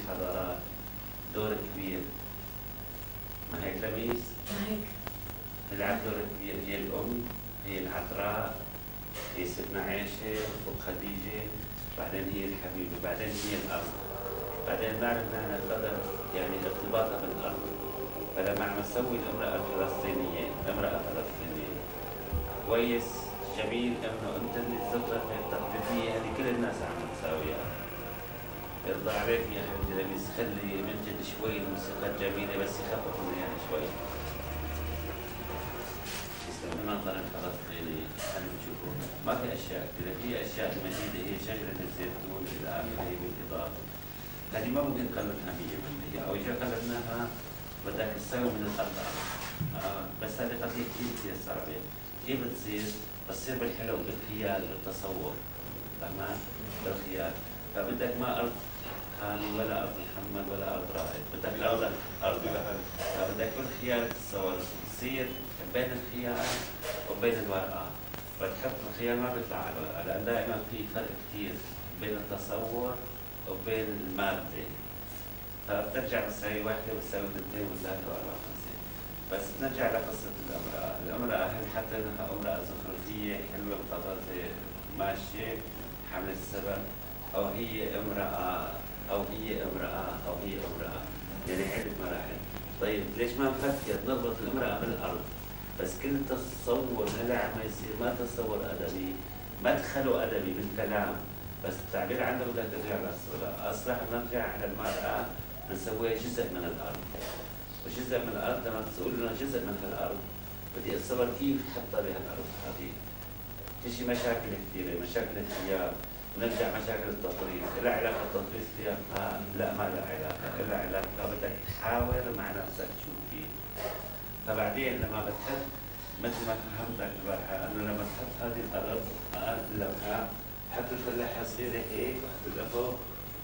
الحضارات دور كبير. ما هيك لميس؟ ما هيك. تلعب دور كبير، هي الأم، هي العذراء، هي ستنا عائشة وخديجة، بعدين هي الحبيبة، بعدين هي الأرض. بعدين نعرف نحن قدر يعني ارتباطها بالأرض. فلما عم نسوي الامرأة الفلسطينية، كويس جميل انه انت اللي تظهر التقليدية هذه كل الناس عم تساويها. يرضى عليك يا حبيبي لميس، خلي من جد شوي الموسيقى الجميلة بس يخفف من يعني شوي. يسمى المنظر الفلسطيني خلينا نشوفه، ما في اشياء كذا، في اشياء مجيدة هي شجرة الزيتون الى اخره بالاضافة. هذه ما ممكن نقلدها 100% او اذا قلدناها بدك تسوي من الارض. بس هذه قضية كثير صعبة. كيف بتصير بالحلو بالخيال بالتصور. تمام؟ بالخيال. فبدك ما ارض خالي ولا ارض محمد ولا ارض رائد، بدك ارض فبدك بالخيال تتصور تصير بين الخيال وبين الورقة. فتحط الخيال ما بيطلع على الورقة، لأن دائما في فرق كثير بين التصور وبين المادة. فبترجع بتساوي واحدة وبتساوي اثنتين وثلاثة وأربعة وخمسة. بس نرجع لقصة الامرأة هي حتى انها امرأة زخرفية حلوة بطرازة ماشية حمل السبب، أو هي امرأة يعني عدة مراحل. طيب ليش ما نفكر نربط الامرأة بالأرض؟ بس كل تصور هلا عم يصير ما تصور أدبي، مدخله أدبي بالكلام، بس التعبير عنده بدك ترجع للصورة. أصلا نرجع على المرأة نسويها جزء من الأرض. وجزء من الأرض لما تقول لنا جزء من هالأرض بدي أتصور كيف حتى بهالأرض هذه. تجي مشاكل كثيرة، مشاكل الثياب، ونرجع مشاكل التطريز، إلها علاقة تطريز ثيابها؟ لا ما لها علاقة، إلها علاقة بدك تحاور مع نفسك تشوف كيف. فبعدين لما بتحط مثل ما فهمتك البارحة أنه لما تحط هذه الأرض اللوحة حط الفلاحة صغيرة هيك وحط الأفق.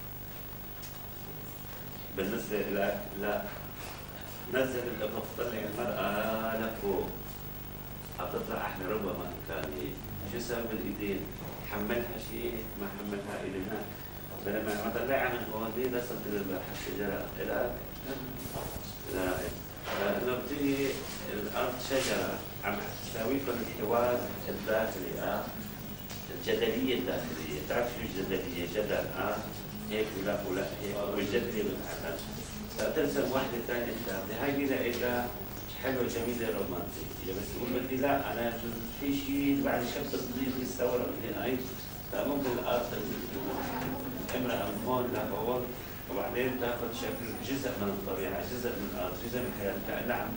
بالنسبة لك لا، نزل الأفق طلع المرأة لفوق، عم تطلع أحلى ربما كان هيك. شو سبب الإيدين؟ حملها شيء ما حملها إلى هناك. فلما عم طلعها من هون ليه رسمت البارحة الشجرة؟ إلى لأنه بتيجي الأرض شجرة عم تساوي لكم الحوار الداخلي الجدلية الداخلية. تعرف شو الجدلية؟ جدل هيك ولا هيك، والجدلية بتتعدل. فترسم واحدة ثانية ثالثة، هاي بلا إجا حلوة جميلة رومانسية، بس تقول بدي لا أنا في شيء بعد شفت صغير في الثورة بدي هاي، فممكن الأرض امرأة من هون لهون وبعدين تاخذ شكل جزء من الطبيعة، جزء من الأرض، جزء من الحياة، كأنها عم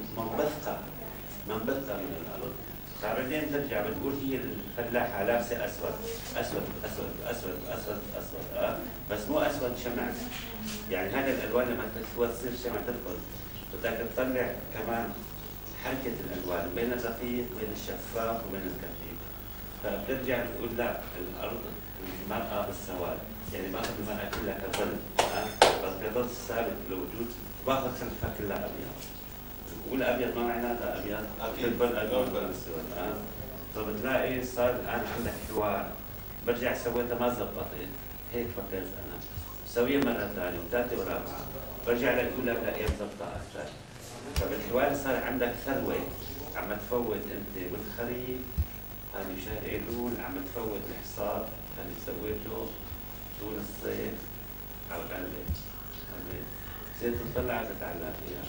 منبثقة من الأرض. فبعدين ترجع بتقول هي الفلاحة لابسة أسود أسود أسود أسود أسود أسود بس مو أسود شمع. يعني هذه الألوان لما تصير شمع تدخل بدك تطلع كمان حركة الألوان بين الرقيق وبين الشفاف وبين الكثيف. فبترجع بتقول لا الأرض المرأة بالسواد، يعني باخذ المرأة كلها كظل بس كظل ثابت للوجود، باخذ خلفها كلها أبيض. بقول أبيض ما معناتها أبيض، كل أبيض بالسواد فبتلاقي صار الآن عندك حوار. برجع سويتها ما زبطت، هيك فكرت أنا، بسويها مرة ثانية وثالثة ورابعة، برجع لأقول لك لا زبطة أكثر. فبالحوار صار عندك ثروة عم تفوت أنت بالخريف، هذه شهر أيلول عم تفوت الحصاد هذه سويته طول الصيف على قلبك صرت تطلع تتعلق فيها.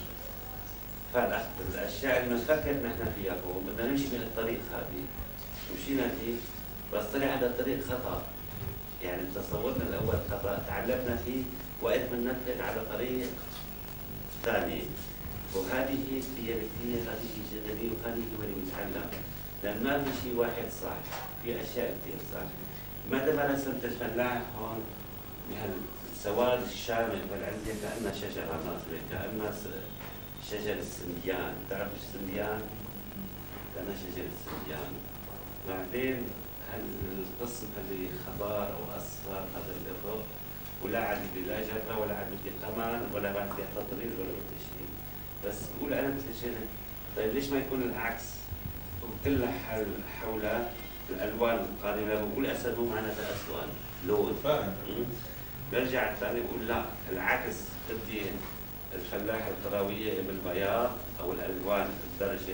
فالأشياء اللي بنفكر نحن فيها هو بدنا نمشي بالطريق هذه، مشينا فيه بس طلع هذا الطريق خطأ. يعني تصورنا الأول خطأ، تعلمنا فيه وقت بننفذ على طريق ثاني، وهذه هي كثير، هذه جدلية وهذه هو اللي بنتعلم، لأن ما في شيء واحد صح، في أشياء كثير صح. متى ما رسمت الفلاح هون بهالسواد الشامل بالعزية كأنها شجرة ناصرة، كأنها شجر السنديان. بتعرف السنديان؟ كأنها شجر السنديان. بعدين هالقسم اللي خضار أو أصفر هذا الأفق، ولا عاد بدي لا جرة ولا عاد بدي قمر ولا بعد بدي تطريز ولا بدي شيء، بس بقول أنا مثل شيء. طيب ليش ما يكون العكس؟ وكلها حول الألوان القادمة. بقول أسد مو معناتها أسود، لون. برجع الثاني بقول لا العكس، بدي الفلاحة القروية بالبياض أو الألوان الدرجة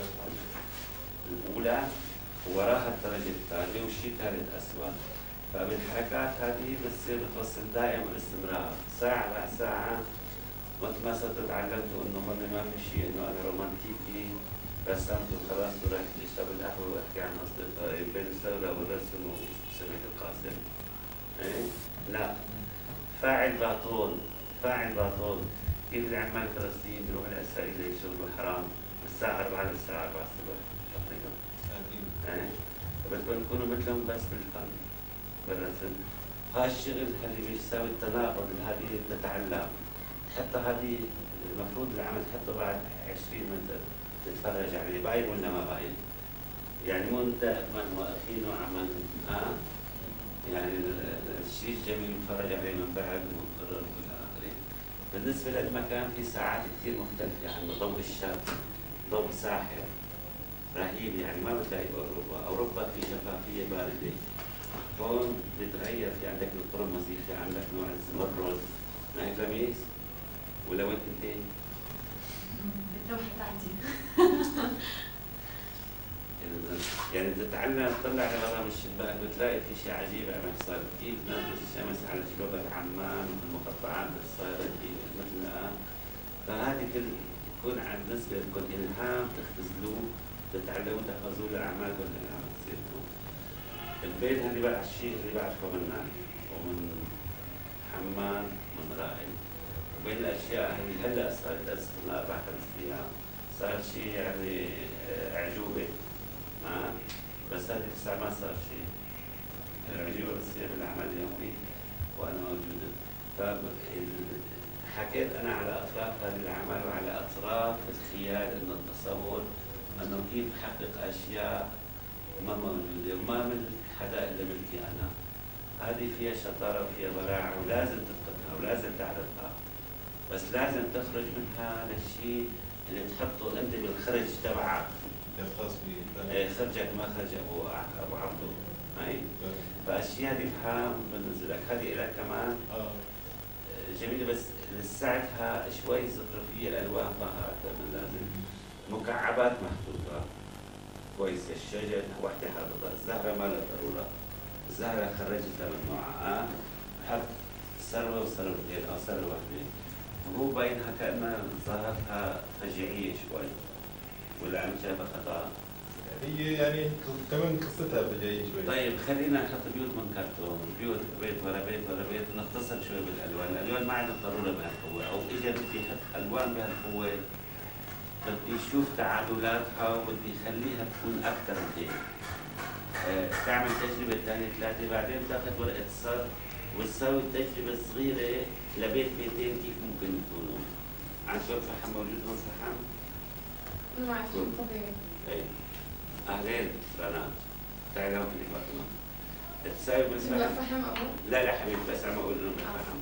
الأولى ووراها الدرجة الثانية وشيء ثالث أسود. فبالحركات هذه بتصير بتوصل دائما باستمرار ساعة بعد ساعة. وقت ما صرت تعلمت إنه ما في شيء إنه أنا رومانتيكي رسمت وخلاص ورحت أشرب القهوة وأحكي عن أصدقائي بين الثورة والرسم وسمعة القاسم. إيه؟ لا، فاعل باطون، فاعل باطون. كيف العمال الفلسطينيين بيروحوا الإسرائيليين يشتغلوا حرام الساعة 4 للساعة 4 الصبح. أكيد. إيه؟ بدكم تكونوا مثلهم بس بالفن بالرسم. هالشغل اللي بيساوي التناقض هذه تتعلم. حتى هذه المفروض العمل حتى بعد 20 متر تتفرج عليه باين ولا ما باين. يعني مو انت واقفين وعمل يعني الشيء الجميل نتفرج عليه من بعد ونقرر الى اخره. بالنسبه للمكان في ساعات كثير مختلفه عنه، ضوء الشمس، ضوء ساحر رهيب يعني ما بتلاقي باوروبا، اوروبا في شفافيه بارده. هون بتغير، في عندك القرمزي، في عندك نوع الزمرد، ما هيك لميس؟ ولا وين كنتي؟ باللوحة تاعتي. يعني تتعلم تطلع لبرا من الشباك بتلاقي في شيء عجيب عم يحصل، كيف نزلت الشمس على جبل عمان والمقطعات اللي صايره مثلنا. فهذه تكون بالنسبه لكم الهام تختزلوه، تتعلموا تاخذوه لاعمالكم اللي عم تصير. البيت هذه بقى الشيء اللي بعرفه منك ومن حماد من رائد. وبين الاشياء اللي هلا صارت لنا 4 5 ايام صار شيء يعني اعجوبه. بس هذه الساعة ما صار شيء. العجوبة بتصير بالاعمال اليومية وانا موجوده. فحكيت انا على اطراف هذه الاعمال وعلى اطراف الخيال، انه التصور انه كيف احقق اشياء ما موجوده وما ملك حدا الا ملكي انا. هذه فيها شطاره وفيها براعه ولازم تفقدها ولازم تعرفها، بس لازم تخرج منها للشيء اللي تحطه انت بالخرج تبعك الخاص بي. خرجك ما خرج ابو عبده. هاي فالاشياء هذه الهام بالنسبه لك، هذه لك كمان جميله بس لساتها شوي زخرفيه، الالوان ظاهره من لازم. مكعبات محطوطه كويس، الشجر وحده حاططها، الزهره ما لها ضروره، الزهره خرجتها من نوعها حط ثروه وثروتين او ثروه وحده، وهو باينها كانها ظاهرتها فجيعيه شوي، ولا انا شايفها خطا؟ هي يعني كمان قصتها فجيعيه شوي. طيب خلينا نحط بيوت من كرتون، بيوت بيت ورا بيت ورا بيت، نختصر شوي بالالوان، الالوان ما عندها ضروره بهالقوه، او اجى بدي يحط الوان بهالقوه بدي اشوف تعادلاتها وبدي اخليها تكون اكثر من هيك. تعمل تجربه ثانيه ثلاثه، بعدين تاخذ ورقه صر وتساوي تجربه صغيره لبيت بيتين كيف ممكن يكونوا. عن شو فحم موجود هون فحم؟ نوع فحم طبيعي. ايه اهلين رنات، تعالوا خليك فاطمه. تساوي بالفحم. فحم ابو؟ لا حبيبي بس عم اقول انه بالفحم.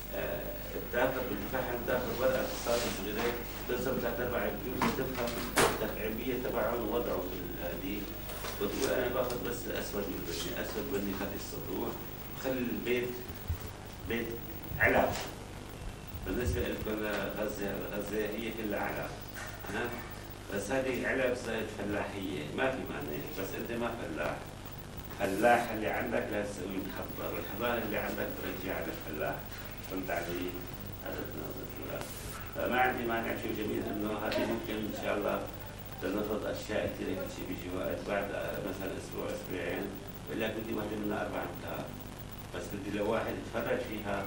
تاخذ بالفحم تاخذ ورقه صار صغيره ترسم 3/4 البيوت وتفهم التكعيبيه تبعهم ووضعهم هذه، وتقول انا باخذ بس الاسود والبني، اسود بني هذه السطوح، وخلي البيت بيت علب. بالنسبه لكم غزه هي كلها علب. بس هذه علب صارت فلاحيه، ما في معنى، بس انت ما فلاح. فلاح اللي عندك لا تسوي محضر، والحضاره اللي عندك ترجع للفلاح. فهمت علي؟ هذا النظر. فما عندي مانع، شيء جميل انه هذه ممكن ان شاء الله تنفض اشياء كثيره، كل شيء بيجي وقت بعد مثلا اسبوع اسبوعين بقول لك بدي واحده منها 4 امتار، بس بدي لو واحد يتفرج فيها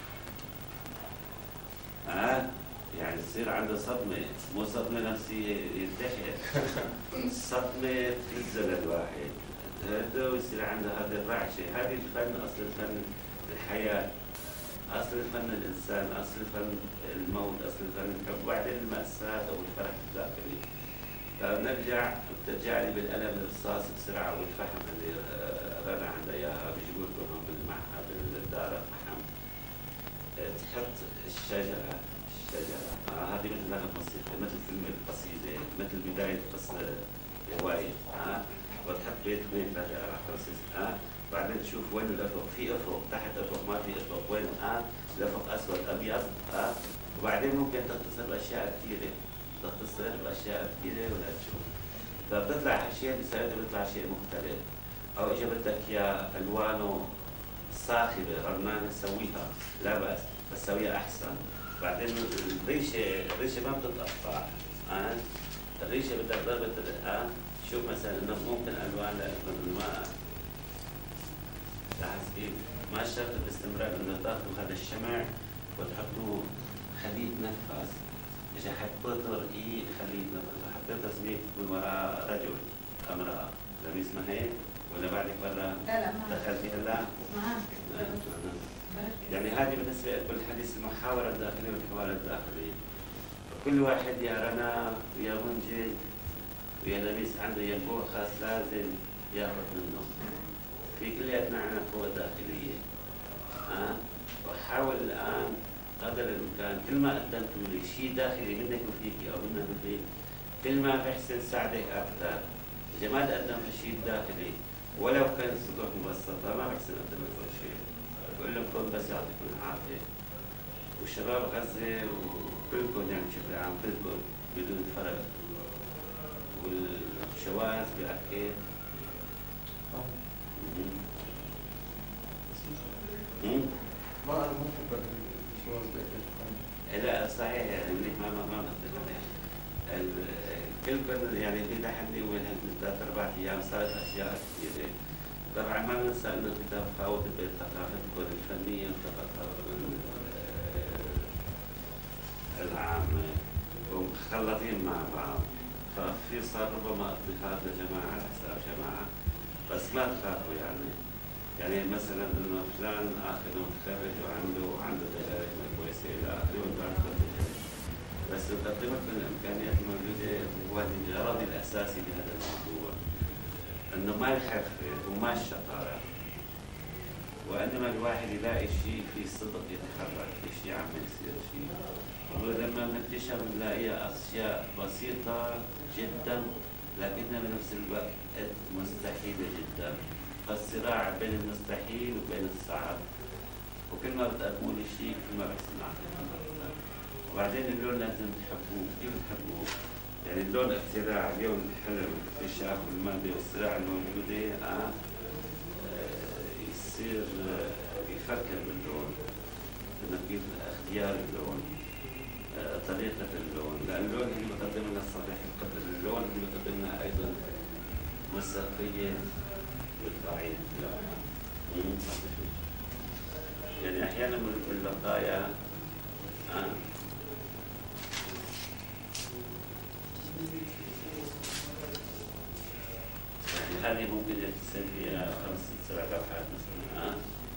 يعني يصير عنده صدمه، مو صدمه نفسيه ينتحر، صدمه تهز للواحد، هذا ويصير عنده هذه الرعشه. هذه الفن اصل الفن الحياه، اصل الفن الانسان، اصل الفن الموت، اصل الفن الحب، وبعدين الماساه او الفرح الداخلي. فبنرجع بترجع لي بالقلم الرصاص بسرعه والفحم اللي رنا عندها اياها، بيجيبوا لكم هون بالمعهد بالدار فحم، تحط الشجره هذه مثل نغمه موسيقى، مثل فيلم قصيده، مثل بدايه قصه روايه، وتحط بيت 2 3 4 5 بعدين تشوف وين الافق، في افق تحت افق ما في افق، وين الافق اسود ابيض وبعدين ممكن تختصر باشياء كثيره، تختصر باشياء كثيره ولا تشوف، فبتطلع الشيء اللي سويته بيطلع شيء مختلف، او اجى بدك اياه الوانه صاخبه غرنانه نسويها لا باس، بس سويها احسن. بعدين الريشه ما بتتقطع، الريشه بدك تضرب شوف مثلا انه ممكن الوان لكم الماء لاحظ كيف ما شرط باستمرار انه تاخذوا هذا الشمع وتحطوه خليط نفس، اجى حطيت رقيق خليط نفس وحطيت تصميم يكون وراء رجل امراه لابس ما هيك ولا بعدك برا؟ لا دخلتي هلا؟ معك يعني هذه بالنسبه لكل حديث المحاوره الداخليه والحوار الداخلي. كل واحد يا رنا ويا منجد ويا لبيس عنده ينبوع خاص لازم ياخذ منه. في كلياتنا عندنا قوة داخلية. وحاول الآن قدر الإمكان كل ما قدمتوا لي شيء داخلي منك وفيكي أو منك وفيك كل ما بحسن ساعدك أكثر. إذا ما تقدمت شيء داخلي ولو كان السطوح مبسطة ما بحسن أقدم لكم شيء. بقول لكم بس يعطيكم العافية. وشباب غزة وكلكم يعني بشكل عام كلكم بدون فرق. والشواذ بأكد ما انا مو مفكر شواذ بأكد. لا صحيح يعني منيح ما بختلف عليها. كلكم يعني في تحدي وين ثلاث اربع ايام صارت اشياء كثيره. طبعا ما ننسى انه الكتاب خاوط بين ثقافتكم الفنيه وثقافتكم العامه ومخلطين مع بعض. ففي صار ربما اضطهاد لجماعه على حساب جماعه بس ما تخافوا يعني مثلا انه فلان اخذ متخرج وعنده تجارب كويسه الى اخره وانتم عندكم تجارب بس نقدم لكم الامكانيات الموجوده هو الغرض الاساسي بهذا الموضوع انه ما الحرفه وما الشطاره وانما الواحد يلاقي شيء في صدق يتحرك في شيء عم يصير شيء ولما بنكتشف بنلاقيها اشياء بسيطه جدا لكنها بنفس الوقت مستحيله جدا. فالصراع بين المستحيل وبين الصعب وكل ما بتقدموا لي شيء كل ما بحسن اعطيكم اكثر. وبعدين اللون لازم تحبوه، كيف تحبوه؟ يعني اللون اختراع اليوم الحلم اكتشاف الماده والصراع الموجوده يصير يفكر باللون انه كيف اختيار اللون طريقه اللون لان اللون اللي بقدم لنا الصبح يقدم اللون اللي بقدم لنا ايضا موسيقيه بالضعيف يعني احيانا بالبقايا يعني هذه ممكن يتسم فيها 5 6 7 لوحات مثلا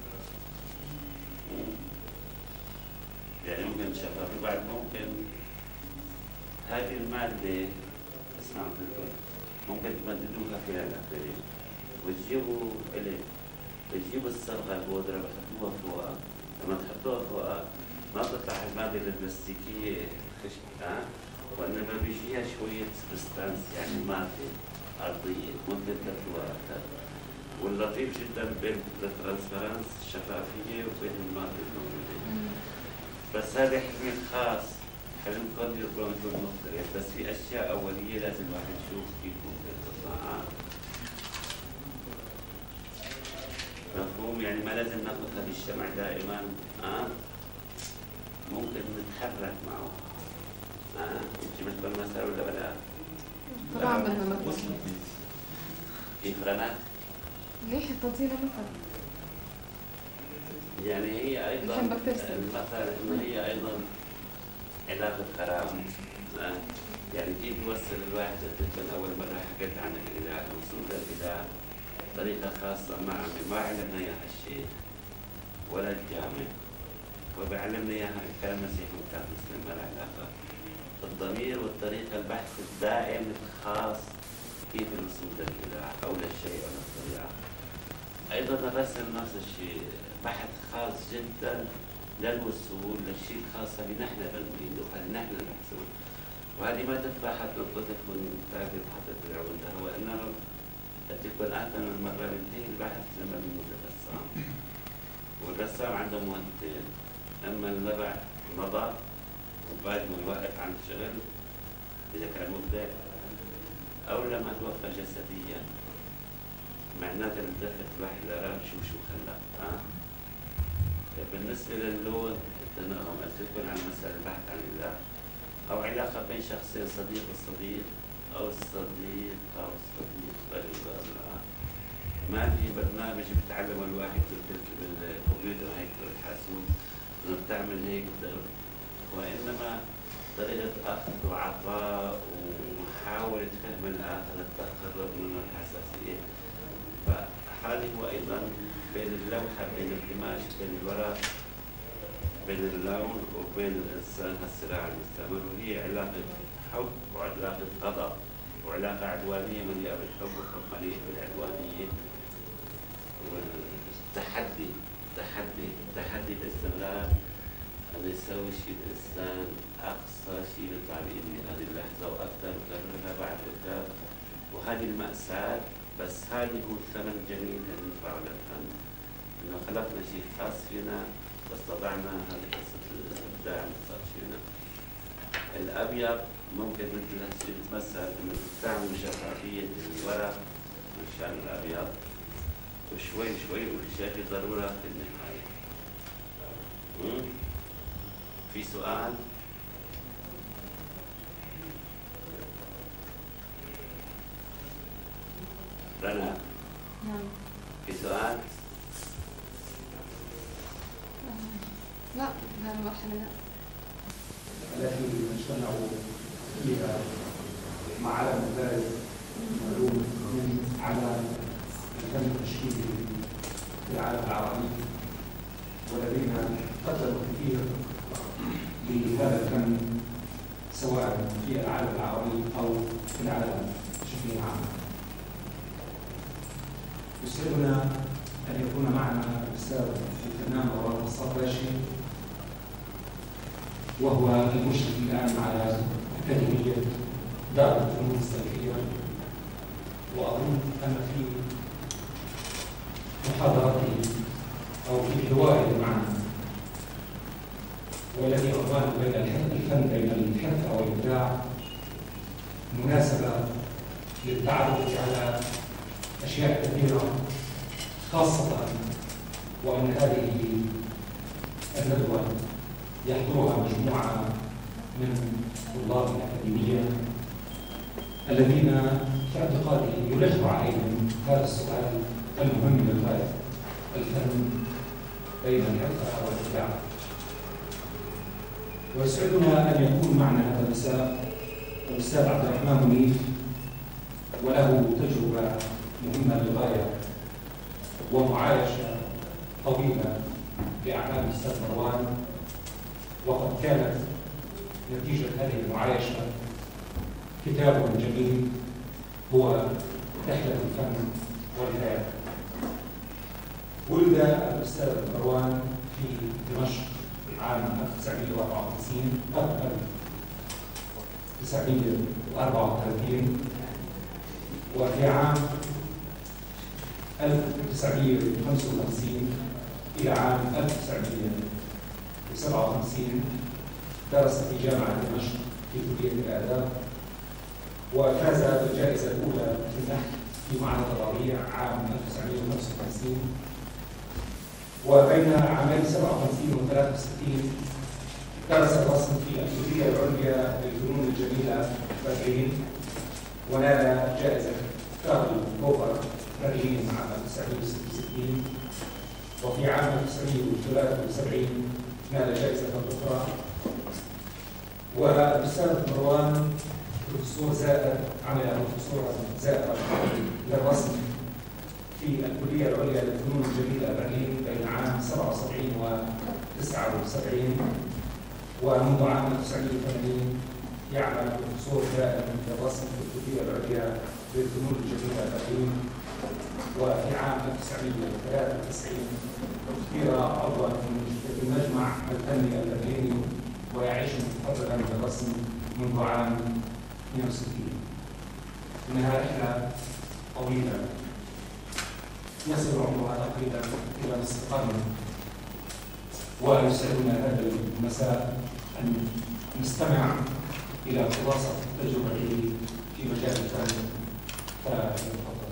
يعني ممكن تشغل بعد ممكن هذه المادة اسمعوا كلكم ممكن تمددوها فيها الآخرين وتجيبوا بتجيبوا الصبغة البودرة بتحطوها فوقها لما تحطوها فوقها ما بتطلع المادة البلاستيكية خشب وإنما بيجيها شوية سبستانس يعني مادة أرضية ممكن تاكلوها أكثر واللطيف جدا بين الترانسفرنس الشفافية وبين المادة الموجودة بس هذا حلم خاص حلمكم يكون مختلف بس في أشياء أولية لازم الواحد يشوف كيف ممكن تطلع مفهوم يعني ما لازم ناخذ هذا الشمع دائما ممكن نتحرك معه يمكن مثل مثلا ولا بلا؟ طبعا بدنا مثل كيف رنا؟ ليه حطيتينا مثل؟ يعني هي ايضا المثل انه هي ايضا علاقه كرامه يعني كيف يوصل الواحد من اول مره حكيت عن الاله الوصول للاله طريقه خاصه ما علمنا اياها الشيخ ولا الجامع وبيعلمنا اياها كان مسيحي وكان مسلم ما له علاقه الضمير والطريقه البحث الدائم الخاص كيف الوصول للاله او للشيء او للطبيعه. ايضا الرسم نفس الشيء بحث خاص جدا للوصول للشيء الخاص اللي نحن بنريده اللي نحن نحسه وهذه ما تنفع حتى نطلق من تاكل حتى تدعو انتهى وانما تكون آخر المرة بينتهي البحث لما بيموت الرسام، والرسام عنده مهمتين، أما النبع مضى وبعد ما يوقف عن الشغل إذا كان مبدع، أو لما توفى جسديا معناته بتلفت الواحد لراه شو خلاه. بالنسبة للون التناغم تكون عن مسألة البحث عن الله أو علاقة بين شخصين، صديق وصديق أو الصديق أو الصديق ما في برنامج بتعلم الواحد بالكمبيوتر هيك بالحاسوب إنه بتعمل هيك وإنما طريقة أخذ وعطاء ومحاولة فهم الآخر التقرب منه الحساسية. فهذه هو أيضا بين اللوحة بين القماش بين الورق بين اللون وبين الإنسان هالصراع المستمر، وهي علاقة حب وعلاقة غضب وعلاقة عدوانية مليئة بالحب وحب مليء بالعدوانية والتحدي تحدي باستمرار أن يسوي شيء الإنسان أقصى شيء يطلع بإيدي هذه اللحظة وأكثر وكررها بعد وكذا، وهذه المأساة بس هذه هو الثمن الجميل اللي ندفعه للفن، إنه خلقنا شيء خاص فينا بس طبعنا هذه قصة الإبداع اللي صار فينا. الأبيض ممكن مثل هالشيء تمثل إنه تستعمل شفافية الورق مشان الأبيض وشوي والشيء في ضرورة في النهاية. في سؤال؟ رنا؟ نعم. في سؤال؟ لا هذا المرحلة لا. التي نجتمع فيها مع علم ذلك معلوم على الفن التشكيلي في العالم العربي، ولدينا قدر كثير لهذا الفن سواء في العالم العربي او في العالم بشكل عام. يسعدنا ان يكون معنا الاستاذ الفنان مروان كساب باشي، وهو المشرف الآن على أكاديمية دار الفنون السياسية، وأظن أن في محاضرته أو في حواره معنا والذي عنوان بين الفن بين الحرفة والإبداع مناسبة للتعرف على أشياء كثيرة، خاصة وأن هذه الندوة يحضرها مجموعة من طلاب الأكاديمية الذين في اعتقادي يلح عليهم هذا السؤال المهم للغاية: الفن بين الحرفة والإبداع. ويسعدنا أن يكون معنا هذا المساء الأستاذ عبد الرحمن منيف، وله تجربة مهمة للغاية ومعايشة طويلة لأعمال الأستاذ مروان، وقد كانت نتيجة هذه المعايشة كتاب جميل هو رحلة الفن والحياة. ولد الأستاذ مروان في دمشق عام 1934 قبل 1934، وفي عام 1955 إلى عام 1957 درس في جامعة دمشق في كلية الآداب، وفاز بالجائزة الأولى في النحو في معهد الربيع عام 1955. وبين عامين 57 و 63 درس الرسم في الكلية العليا للفنون الجميلة برلين، ونال جائزة كارل بوفر برلين عام 1966. وفي عام 1973 نال جائزة أخرى. والأستاذ مروان بروفيسور زائر، عمل بروفيسورا زائرة للرسم في الكلية العليا للفنون الجميلة برلين بين عام 77 و 79، ومنذ عام 1980 يعمل بروفيسور زائر للرسم في الكلية العليا للفنون الجميلة برلين. وفي عام 1993 اختير عضوا في المجمع الفني البرليني، ويعيش متفرغا للرسم منذ عام 62. إنها رحلة طويلة يصل عمرها تقريبا إلى نصف قرن. ويسعدنا هذا المساء أن نستمع إلى خلاصة تجربته في مجال الفن. فلنتفضل.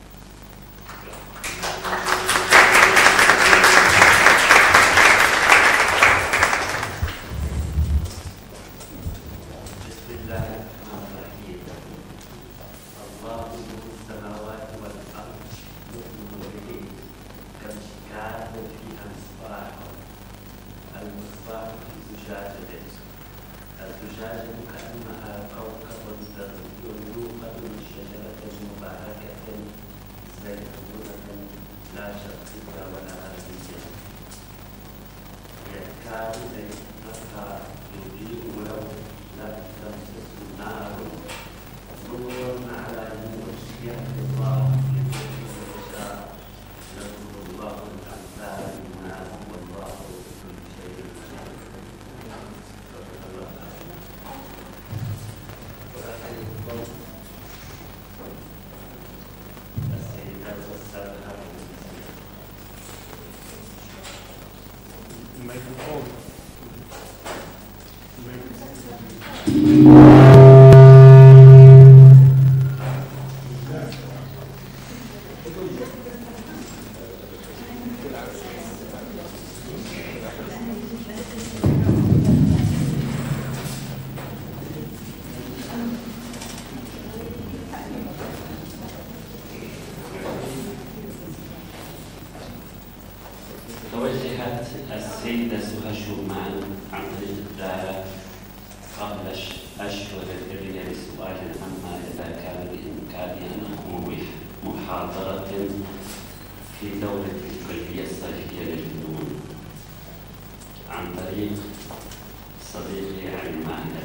السيدة سهى شومان عن طريق الدارة قبل أشهر الإرية لسؤال عما إذا كان بإمكاني أن أقوم بمحاضرة في دورة الكلية الصيفية للفنون عن طريق صديقي علي ماهر.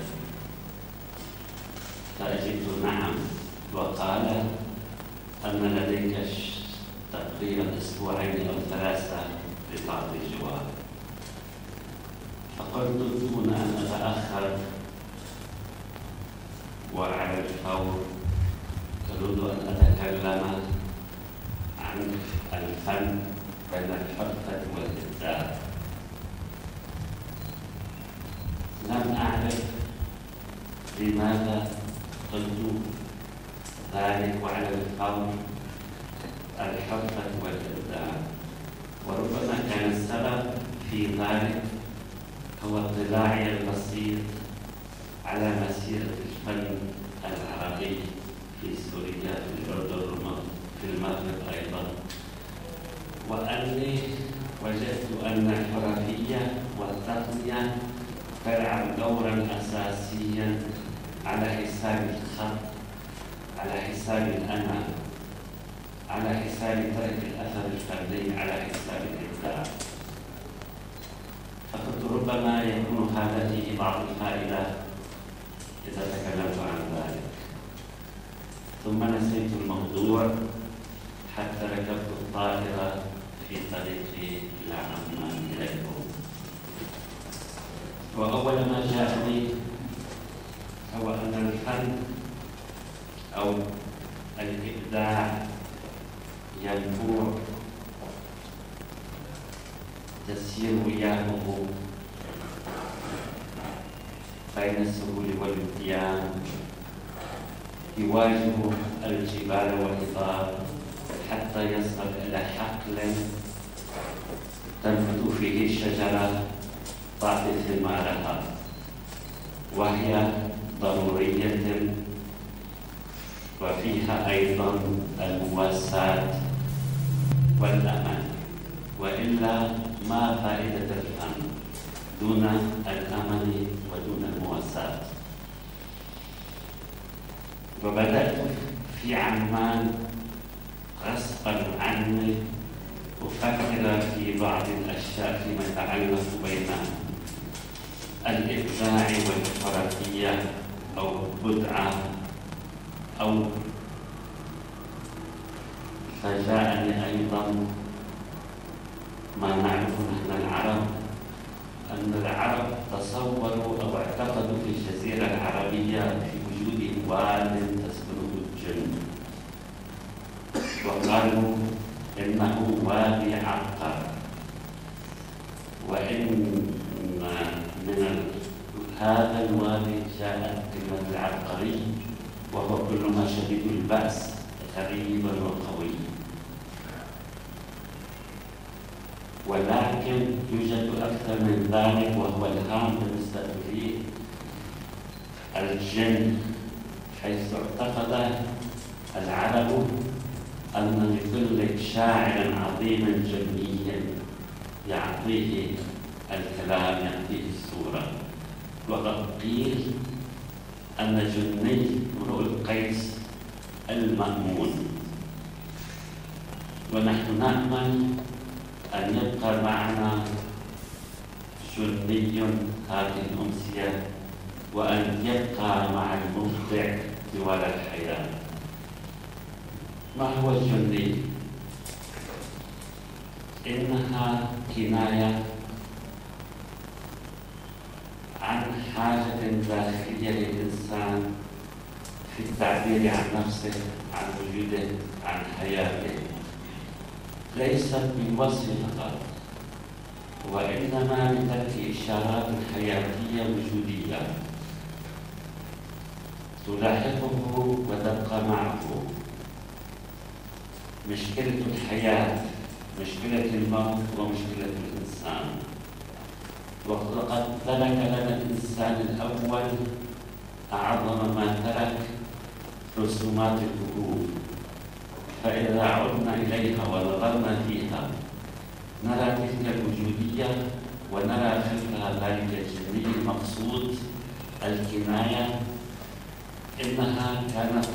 فأجبت نعم، وقال أن لديك تقريبا أسبوعين أو ثلاثة لتعطي الجواب. فقلت دون أن أتأخر وعلى الفور أريد أن أتكلم عن الفن بين الحرفة والإبداع. لم أعرف لماذا قلت ذلك وعلى الفور الحرفة والإبداع، وربما كان السبب في ذلك هو اطلاعي البسيط على مسيرة الفن العربي في سوريا، في الأردن، في المغرب أيضا، وأني وجدت أن الحرفية والتقنية تلعب دورا أساسيا على حساب الخط، على حساب الأنا، على حساب ترك الأثر الفردي، على حساب الإبداع. فقلت ربما يكون هذا فيه بعض الفائدة إذا تكلمت عن ذلك. ثم نسيت الموضوع حتى ركبت الطائرة في طريقي إلى عمان إليكم. وأول ما جاءني هو أن الفن أو الإبداع ينبوع تسير وياهه بين السهول والامتيان، يواجه الجبال والهضاب حتى يصل إلى حقل تنبت فيه الشجرة تعطي ثمارها، وهي ضرورية وفيها أيضا المواساة والأمل، وإلا ما فائدة الفن دون الأمل ودون المواساة. وبدأت في عمان غصبا عني أفكر في بعض الأشياء فيما يتعلق بين الإبداع والحرفية أو بدعة أو فجاءني أيضا ما نعرف نحن العرب أن العرب تصوروا أو اعتقدوا في الجزيرة العربية في وجود واد تسكنه الجن، وقالوا إنه وادي عبقر، وإن من هذا الوادي جاءت كلمة العبقري، وهو كل ما شديد البأس غريبا وقوي. ولكن يوجد أكثر من ذلك، وهو الهام بالنسبة لي الجن، حيث اعتقد العرب أن لكل شاعر عظيم جني يعطيه الكلام، يعطيه الصورة. وقد قيل أن جني امرؤ القيس المأمون، ونحن نأمل أن يبقى معنا جني هذه الأمسية، وأن يبقى مع المبدع طوال الحياة. ما هو الجني؟ إنها كناية عن حاجة داخلية للإنسان في التعبير عن نفسه، عن وجوده، عن حياته، ليست بالوصف فقط، وإنما بترك إشارات حياتية وجودية تلاحقه وتبقى معه. مشكلة الحياة، مشكلة الموت، ومشكلة الإنسان. وقد ترك لنا الإنسان الأول أعظم ما ترك رسومات الكهوف، فإذا عدنا إليها ونظرنا فيها نرى تلك الوجودية، ونرى خلفها ذلك الجني المقصود، الكناية. إنها كانت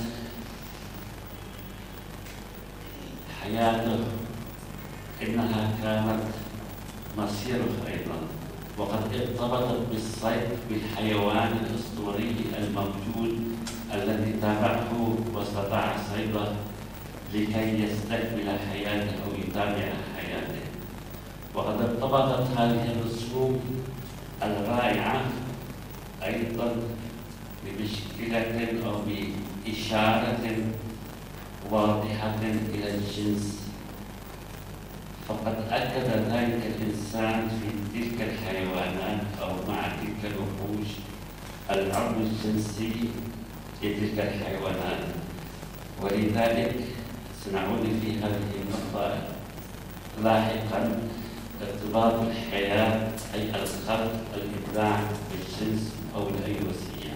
حياته، إنها كانت مصيره أيضا، وقد ارتبطت بالصيد بالحيوان الأسطوري الموجود الذي تابعه واستطاع صيده لكي يستكمل حياته أو يتابع حياته. وقد ارتبطت هذه الرسوم الرائعة أيضا بمشكلة أو بإشارة واضحة إلى الجنس، فقد أكد ذلك الإنسان في تلك الحيوانات أو مع تلك الوحوش العرض الجنسي لتلك الحيوانات. ولذلك سنعود في هذه النقطة لاحقا ارتباط الحياة أي الخلق، الإبداع بالجنس أو الأيوسية.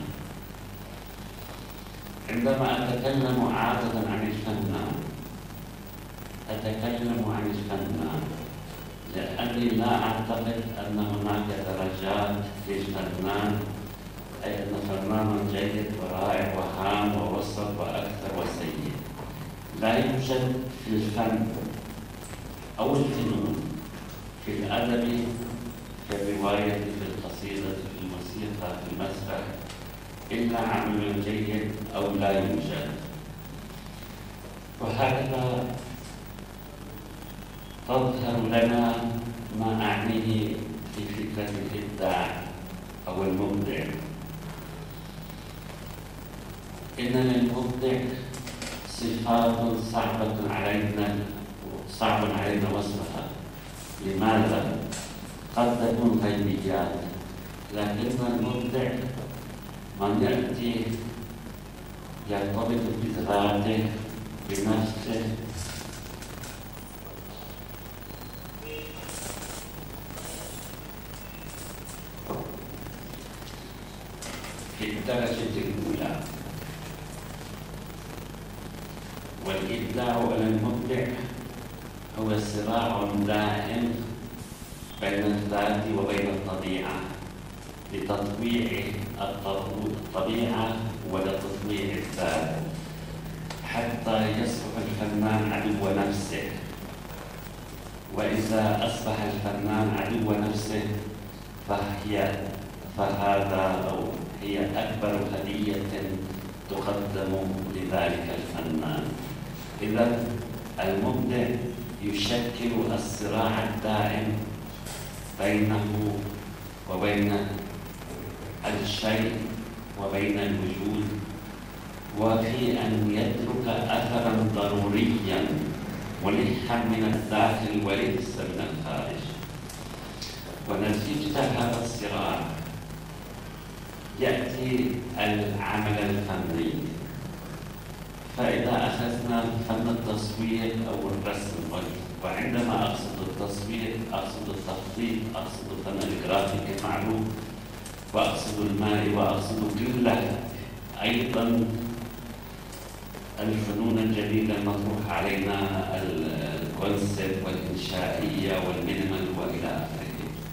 عندما أتكلم عادة عن الفنان، أتكلم عن الفنان لأني لا أعتقد أن هناك درجات للفنان، أي أن فنان جيد ورائع وهام ووسط وأكثر وسيء. لا يوجد في الفن أو الفنون، في الأدب، في الرواية، في القصيدة، في الموسيقى، في المسرح، إلا عمل جيد أو لا يوجد. وهكذا تظهر لنا ما أعنيه في فكرة الإبداع أو المبدع. إن للمبدع صفات صعب علينا وصفها. لماذا؟ قد تكون غيبيات، لكن المبدع من يأتي يرتبط بذاته بنفسه، في الدرجة الأولى. والإبداع على المبدع هو صراع دائم بين الذات وبين الطبيعة، لتطويع الطبيعة ولتطويع الذات، حتى يصبح الفنان عدو نفسه. وإذا أصبح الفنان عدو نفسه فهذا أو هي أكبر هدية تقدم لذلك الفنان. إذا المبدع يشكل الصراع الدائم بينه وبين الشيء وبين الوجود، وفي أن يترك أثرا ضروريا ملحا من الداخل وليس من الخارج. ونتيجة هذا الصراع يأتي العمل الفني. فإذا أخذنا فن التصوير أو الرسم، وعندما أقصد التصوير أقصد التخطيط، أقصد فن الجرافيك المعروف، وأقصد المائي، وأقصد كل أيضا الفنون الجديدة المطروحة علينا، الكونسيبت والإنشائية والمينيمال وإلى آخره.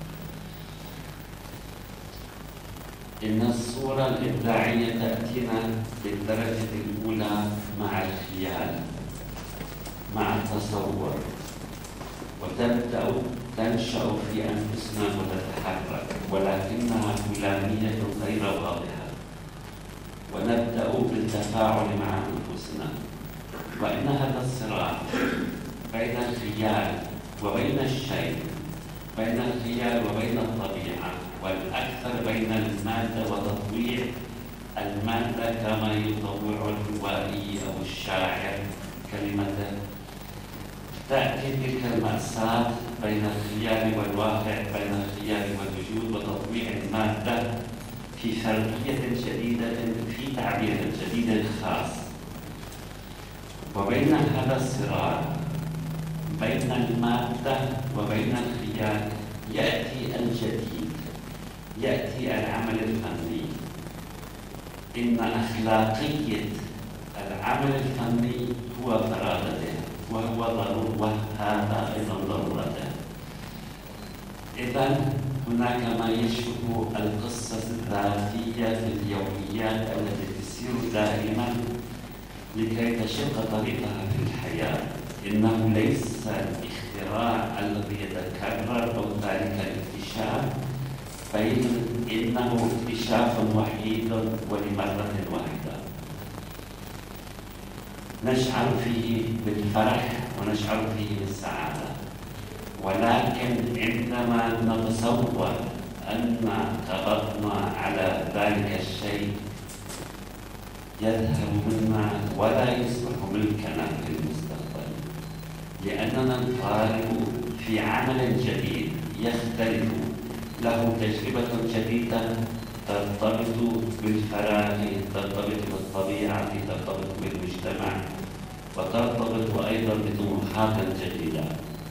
إن الصورة الإبداعية تأتينا بالدرجة الأولى مع الخيال، مع التصور، وتبدأ تنشأ في أنفسنا وتتحرك، ولكنها كلامية غير واضحة، ونبدأ بالتفاعل مع أنفسنا. وإن هذا الصراع بين الخيال وبين الشيء، بين الخيال وبين الطبيعة، والأكثر بين المادة وتطويع المادة كما يطوع الروائي أو الشاعر كلمته. تأتي تلك المأساة بين الخيال والواقع، بين الخيال والوجود، وتطويع المادة في فرقية جديدة، في تعبير جديد خاص. وبين هذا الصراع بين المادة وبين الخيال يأتي الجديد، يأتي العمل الفني. إن أخلاقية العمل الفني هو فرادته، وهو ضرورة، هذا أيضا ضرورته. إذن هناك ما يشبه القصة الذاتية في اليوميات التي تسير دائما لكي تشق طريقها في الحياة. إنه ليس الاختراع الذي يتكرر أو ذلك الاكتشاف، بل إنه اكتشاف وحيد ولمرة واحدة. نشعر فيه بالفرح ونشعر فيه بالسعادة، ولكن عندما نتصور أن قبضنا على ذلك الشيء يذهب منا ولا يصبح ملكنا في المستقبل، لأننا نطالب في عمل جديد يختلف، له تجربة جديدة ترتبط بالفراغ، ترتبط بالطبيعة، ترتبط بالمجتمع، وترتبط أيضا بطموحات جديدة.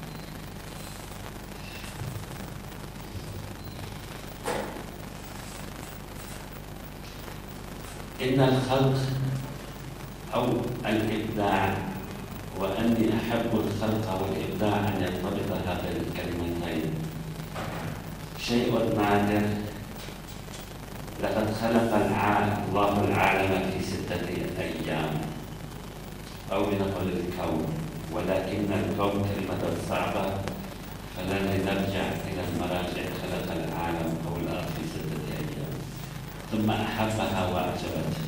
إن الخلق أو الإبداع، وأني أحب الخلق والإبداع أن يرتبط هذين الكلمتين، شيء نادر. لقد خلق الله العالم في 6 أيام، أو لنقل الكون، ولكن الكون كلمة صعبة، فلنرجع إلى المراجع. خلق العالم أو الأرض في 6 أيام، ثم أحبها وأعجبته.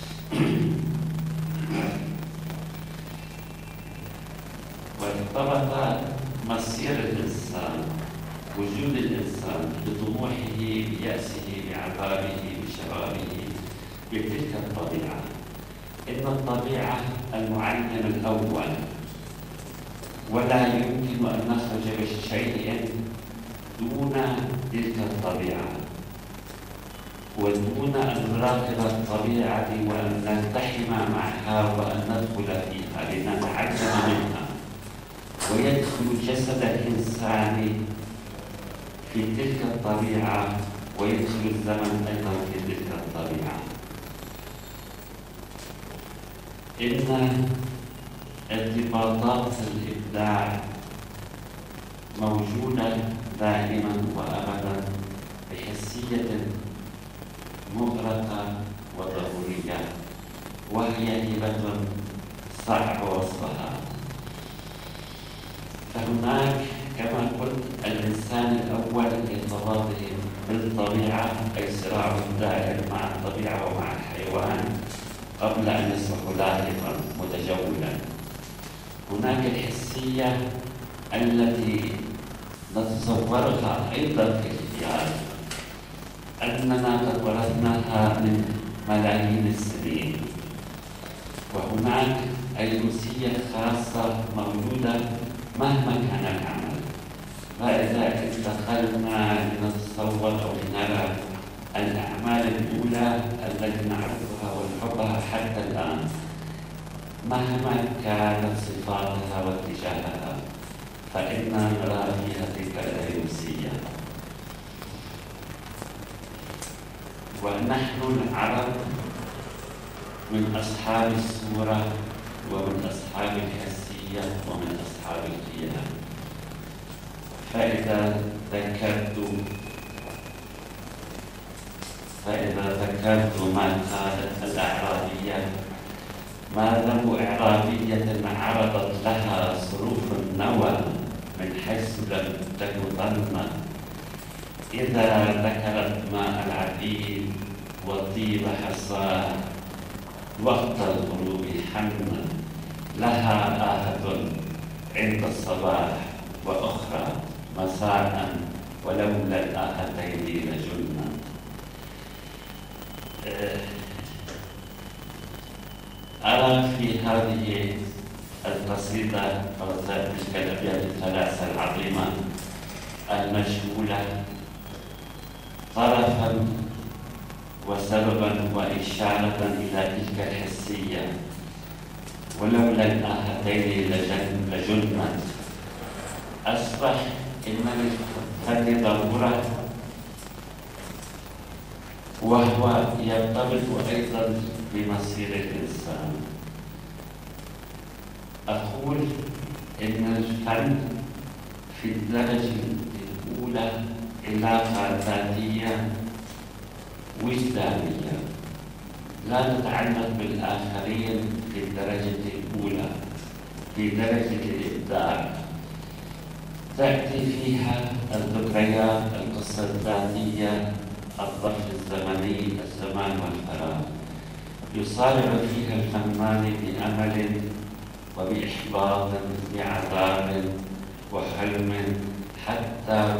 وارتبط مصير الإنسان، وجود الإنسان، بطموحه، بيأسه، بعذابه، بشرابه، بتلك الطبيعة. إن الطبيعة المعلم الأول، ولا يمكن أن نخرج بشيء دون تلك الطبيعة، ودون أن نراقب الطبيعة وأن نلتحم معها وأن ندخل فيها لنتعلم منها. ويدخل جسد الإنسان في تلك الطبيعة، ويدخل الزمن أيضا في تلك الطبيعة. إن ارتباطات الإبداع موجودة دائما وأبدا بحسية مغرقة وضرورية، وهي هبة صعب وصفها. فهناك كما قلت الإنسان الأول ارتباطه بالطبيعة، أي صراع دائر مع الطبيعة ومع الحيوان قبل أن يصبح لاحقا متجولا. هناك الحسية التي نتصورها أيضا في الخيال، أننا قد ورثناها من ملايين السنين، وهناك أيدروسية خاصة موجودة مهما كان العمل. فإذا انتقلنا لنتصور أو لنرى الأعمال الأولى التي نعرفها ونحبها حتى الآن مهما كانت صفاتها واتجاهها فإننا نرى فيها تلك الأيدروسية. ونحن العرب من أصحاب الصورة ومن أصحاب الحسية ومن أصحاب القيام. فإذا ذكرت ما قالت الأعرابية ما له إعرابية عرضت لها صروف النوى من حيث لم تكن إذا ذكرت ماء العبيد وطيب حصاه وقت الغروب حنا لها آهة عند الصباح وأخرى مساء ولولا الآهتين لجلنا. أرى في هذه القصيدة أو تلك الأبيات الثلاثة العظيمة المشمولة طرفا وسببا وإشارة إلى تلك الحسية ولولا الآهتين لجنت. أصبح إن للفن ضرورة وهو يرتبط أيضا بمصير الإنسان. أقول إن الفن في الدرجة الأولى علاقة ذاتية وجدانية لا تتعلق بالآخرين في الدرجة الأولى في درجة الإبداع. تأتي فيها الذكريات، القصة الذاتية، الظرف الزمني، الزمان والفراغ. يصارع فيها الفنان بأمل وبإحباط بعذاب وحلم حتى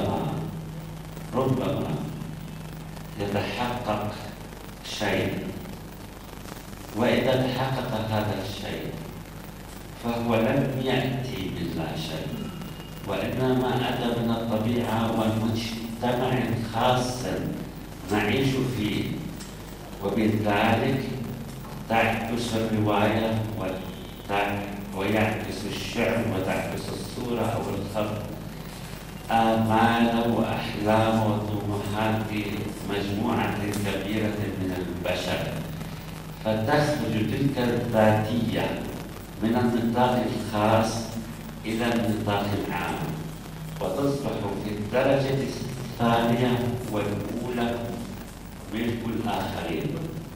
ربما يتحقق شيء. وإذا تحقق هذا الشيء فهو لم يأتي باللا شيء وإنما أتى من الطبيعة والمجتمع خاص نعيش فيه. وبذلك تعكس الرواية ويعكس الشعر وتعكس الصورة أو الخط آمال وأحلام وطموحات مجموعة كبيرة من البشر. فتخرج تلك الذاتية من النطاق الخاص إلى النطاق العام وتصبح في الدرجة الثانية والأولى ملك الآخرين.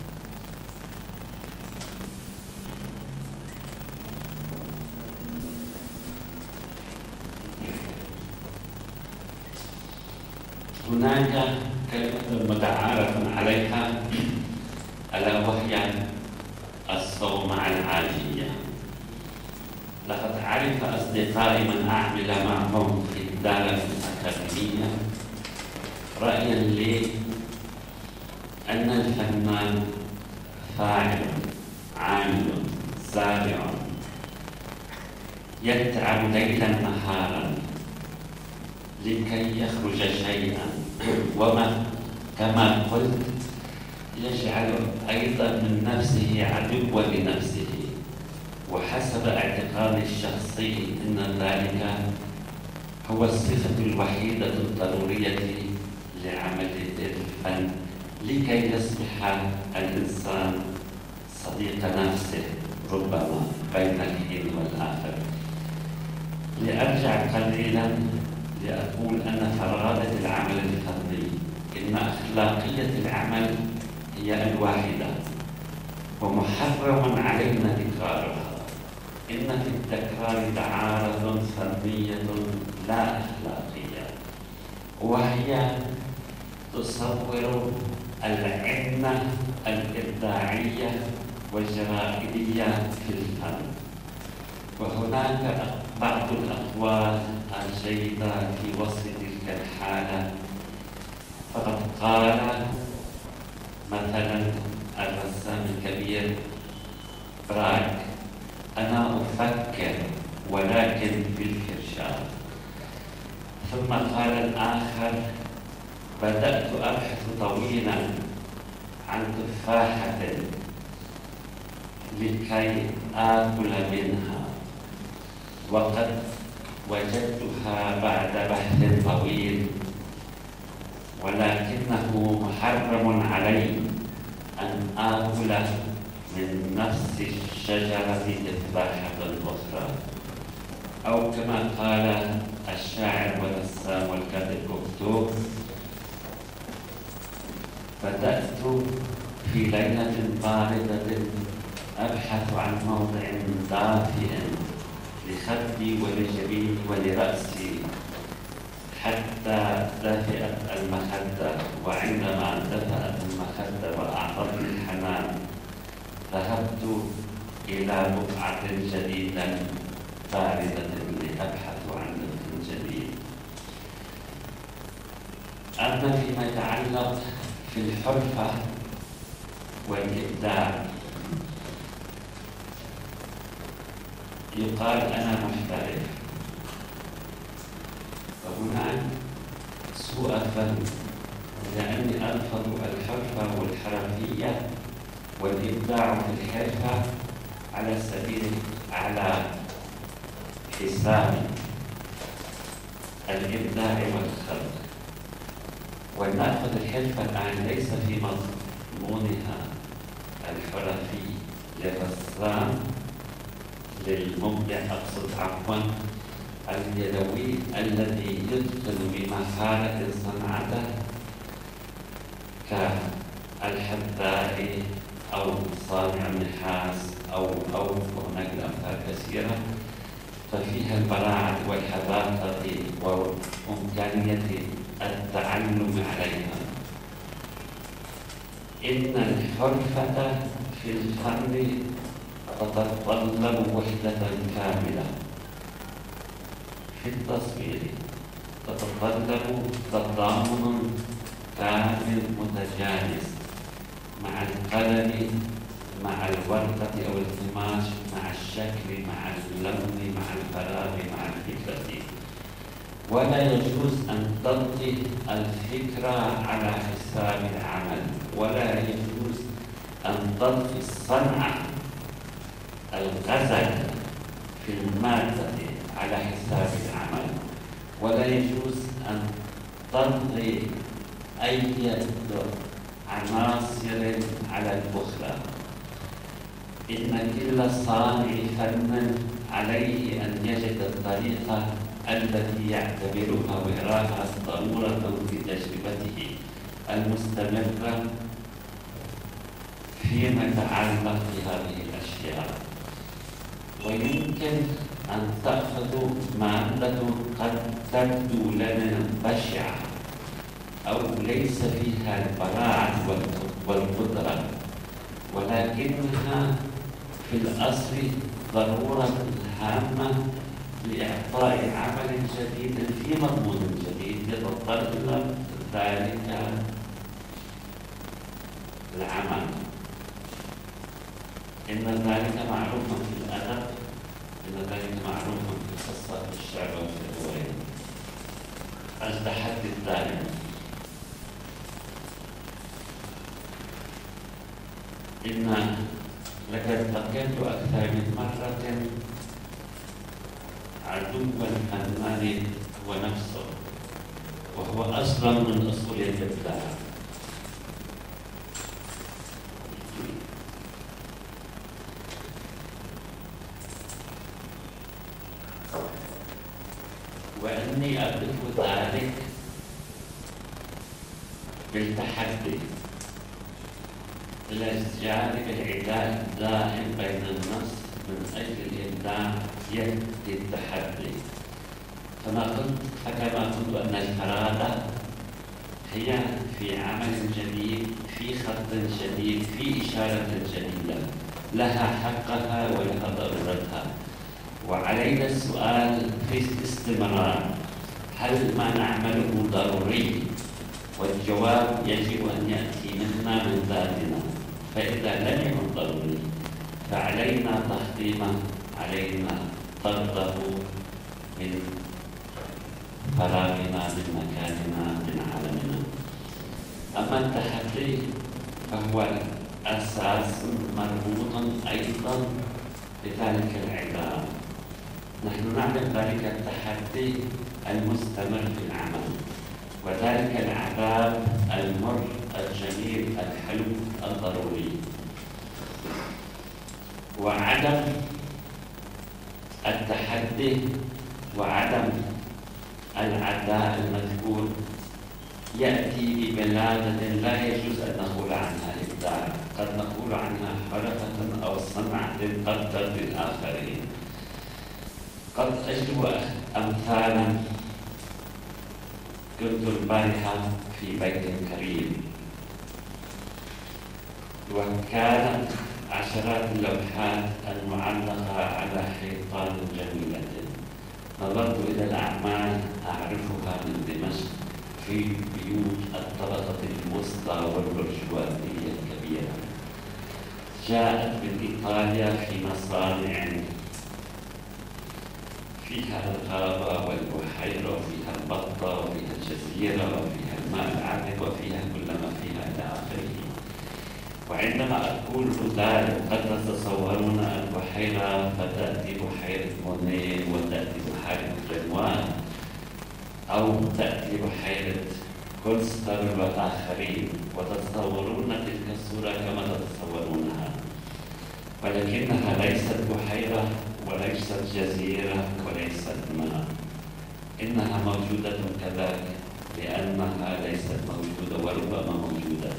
هناك كلمة متعارف عليها ألا وهي الصومعة العاجية. لقد عرف أصدقائي من أعمل معهم في الدار الأكاديمية رأيا لي أن الفنان فاعل عامل زارع يتعب ليلا نهارا لكي يخرج شيئا، وما كما قلت يجعل أيضا من نفسه عدوا لنفسه. وحسب اعتقادي الشخصي أن ذلك هو الصفة الوحيدة الضرورية لعمل الفن لكي يصبح الإنسان صديق نفسه ربما بين الحين والآخر. لأرجع قليلا لأقول أن فرادة العمل الفني إن أخلاقية العمل هي الواحدة ومحرم علينا تكرارها. إن في التكرار تعارض فنية لا أخلاقية، وهي تصور العنة الإبداعية والجرائدية في الفن. وهناك بعض الأقوال الجيدة في وصف تلك الحالة. فقد قال مثلا الرسام الكبير براك أنا أفكر ولكن بالإرشاد. ثم قال الآخر: بدأت أبحث طويلا عن تفاحة لكي آكل منها، وقد وجدتها بعد بحث طويل، ولكنه محرم علي أن آكل من نفس الشجرة تفاحة أخرى. أو كما قال الشاعر والرسام والكاتب كوكتو: بدأت في ليلة باردة أبحث عن موضع دافئ لخدي ولجبيني ولرأسي حتى دفئت المخدة، وعندما دفأت المخدة وأعطتني الحنان ذهبت إلى بقعة جديدة باردة لأبحث عن لطف جديد. أما فيما يتعلق في الحرفة والإبداع، يقال أنا محترف، وهناك سوء فهم، لأني ألفظ الحرفة والحرفية والإبداع في الحرفة على حساب الإبداع والخلق، ونأخذ الحرفة الآن ليس في مضمونها الحرفي للرسام، للمبدع أقصد عفوا، اليدوي الذي يدخل بمهارة صنعته كالحذاء أو صانع النحاس أو هناك أمثال كثيرة، ففيها البراعة والحذاقة وإمكانية التعلم عليها. إن الحرفة في الفن تتطلب وحدة كاملة في التصوير، تتطلب تضامن كامل متجانس مع القلم، مع الورقة أو القماش، مع الشكل، مع اللون، مع الفراغ، مع الفكرة. ولا يجوز أن تلقي الفكرة على حساب العمل، ولا يجوز أن تلقي الصنعة الغزل في المادة على حساب العمل، ولا يجوز أن تلقي أي عناصر على الأخرى. إن كل صانع فن عليه أن يجد الطريقة التي يعتبرها ويراها ضرورة في تجربته المستمرة فيما يتعلق بهذه الأشياء. ويمكن أن تأخذوا مادة قد تبدو لنا بشعة أو ليس فيها البراعة والقدرة، ولكنها في الأصل ضرورة هامة لإعطاء عمل جديد في مضمون جديد يتطلب ذلك العمل. إن ذلك معروف في الأدب، إن ذلك معروف في القصة، في الشعر وفي الرواية. التحدي الدائم. إن لقد لقيت أكثر من مرة عدو الفنان هو نفسه، وهو أصلا من أصول الإبداع. وإني أبدأ ذلك بالتحدي إلى جانب العداء الدائم بين النص من أجل الإبداع يأتي التحدي. كما قلت أن الفرادة هي في عمل جديد، في خط جديد، في إشارة جديدة، لها حقها ولها ضرورتها، وعلينا السؤال في الاستمرار: هل ما نعمله ضروري؟ والجواب يجب أن يأتي منا من ذاتنا. فإذا لم يكن ضروري فعلينا تحطيمه، علينا طرده من فراغنا، من مكاننا، من عالمنا. أما التحدي فهو أساس مربوط أيضا بذلك العذاب. نحن نعرف ذلك التحدي المستمر في العمل، وذلك العذاب المر الجميل الحلو الضروري، وعدم التحدي وعدم العداء المذكور يأتي ببلادة لا يجوز أن نقول عنها إبداع، قد نقول عنها حركة أو صنعة قدر للآخرين. قد أجلب أمثالا. كنت البارحة في بيت كريم، وكانت عشرات اللوحات المعلقة على حيطان جميلة. نظرت إلى الأعمال أعرفها من دمشق في بيوت الطبقة الوسطى والبرجوازية الكبيرة. جاءت من إيطاليا في مصانع فيها الغابة والبحيرة وفيها البطة وفيها الجزيرة وفيها الماء العذب وفيها كل ما فيها إلى آخره. وعندما أقول ذلك قد تتصورون البحيرة فتأتي بحيرة مونيه وتأتي بحيرة رنوان أو تأتي بحيرة كونستر والآخرين، وتتصورون تلك الصورة كما تتصورونها، ولكنها ليست بحيرة وليست جزيرة وليست ماء. إنها موجودة كذلك لأنها ليست موجودة وربما موجودة.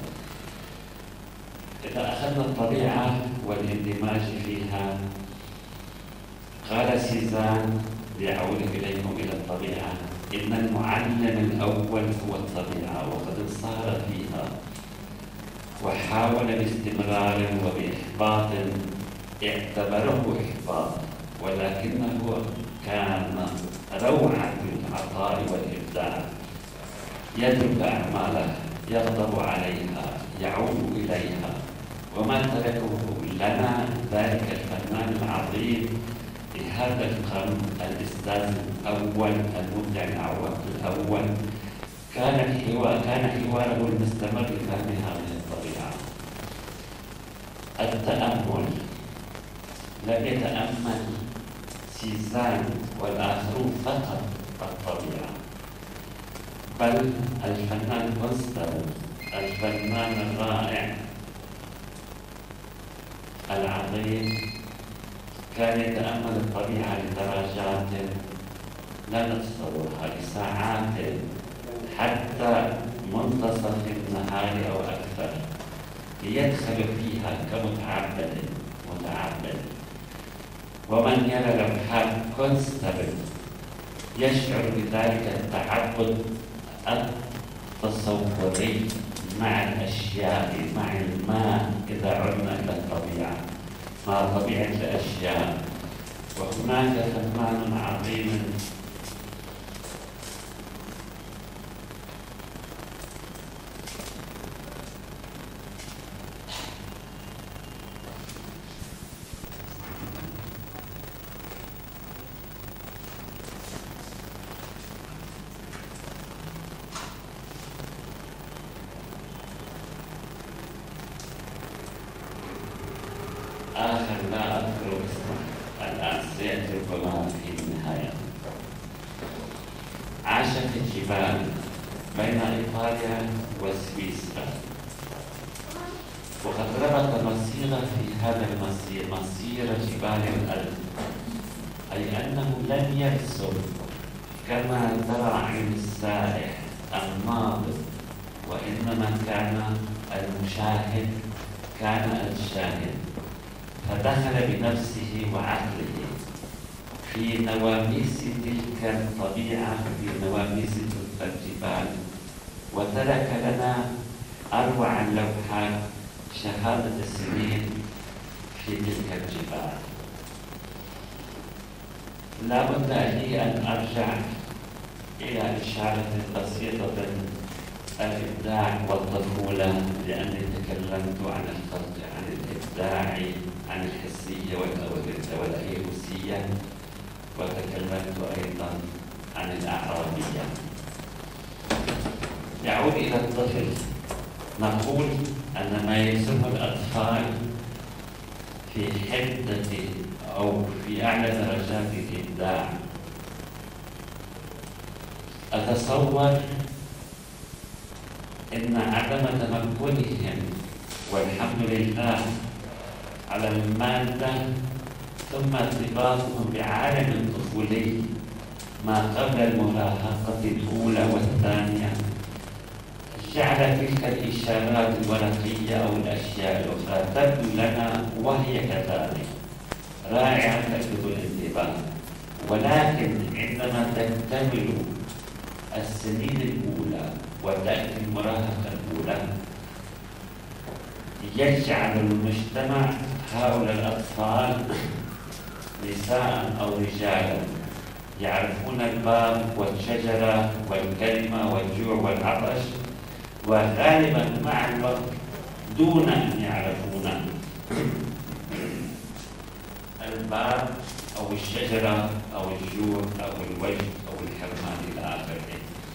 إذا أخذنا الطبيعة والاندماج فيها، قال سيزان ليعود إليكم إلى الطبيعة: إن المعلم الأول هو الطبيعة، وقد انصهر فيها وحاول باستمرار وبإحباط، اعتبره إحباط ولكنه كان روعة العطاء والإبداع. يترك أعماله، يغضب عليها، يعود إليها، وما تركه لنا ذلك الفنان العظيم لهذا القرن، الأستاذ الأول المبدع الأول، كان حواره المستمر لفهم هذه الطبيعة. التأمل، لم يتأمل سيزان والآخرون فقط الطبيعة، بل الفنان كونستر، الفنان الرائع العظيم، كان يتأمل الطبيعة لدرجات لا نتصورها، لساعات حتى منتصف النهار أو أكثر، ليدخل فيها كمتعبد متعبد. ومن يرى لوحات كونستر يشعر بذلك التعبد التصوري مع الأشياء، مع الماء إذا عدنا إلى الطبيعة، مع طبيعة الأشياء. وهناك فنان عظيم آخر لا أذكر اسمه الآن، سيأتي ربما في النهاية. عاش في الجبال بين إيطاليا وسويسرا، وقد ربط مسيرة في هذا المسير مسير جبال الألب، أي أنه لم يرسم كما ترى عين السائح الناظر، وإنما كان المشاهد كان الشاهد، فدخل بنفسه وعقله في نواميس تلك الطبيعة، في نواميس تلك الجبال، وترك لنا أروع اللوحات شهادة السنين في تلك الجبال. لا بد لي أن أرجع إلى إشارة بسيطة الإبداع والطفولة، لأني تكلمت عن الفرق عن الإبداع عن الحسية والهيروسية، وتكلمت أيضا عن الأعرابية. يعود إلى الطفل، نقول أن ما يسمى الأطفال في حدة أو في أعلى درجات الإبداع. أتصور إن عدم تمكنهم والحمد لله على المادة ثم ارتباطهم بعالم طفولي ما قبل المراهقة الأولى والثانية جعل تلك الإشارات الورقية أو الأشياء الأخرى تبدو لنا وهي كذلك رائعة تجلب الانتباه، ولكن عندما تكتمل السنين الأولى وتأتي المراهقة الأولى يجعل المجتمع هؤلاء الأطفال نساء أو رجالا يعرفون الباب والشجرة والكلمة والجوع والعطش، وغالبا مع الوقت دون أن يعرفون الباب أو الشجرة أو الجوع أو الوجه أو الحرمان إلى آخره.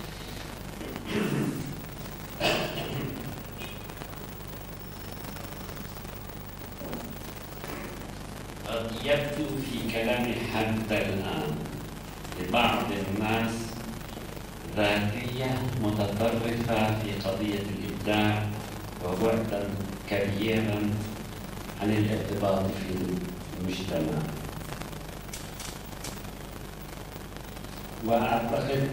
قد يبدو في كلامي حتى الآن لبعض الناس ذاتية متطرفة في قضية الإبداع وبعدا كبيرا عن الارتباط في المجتمع. وأعتقد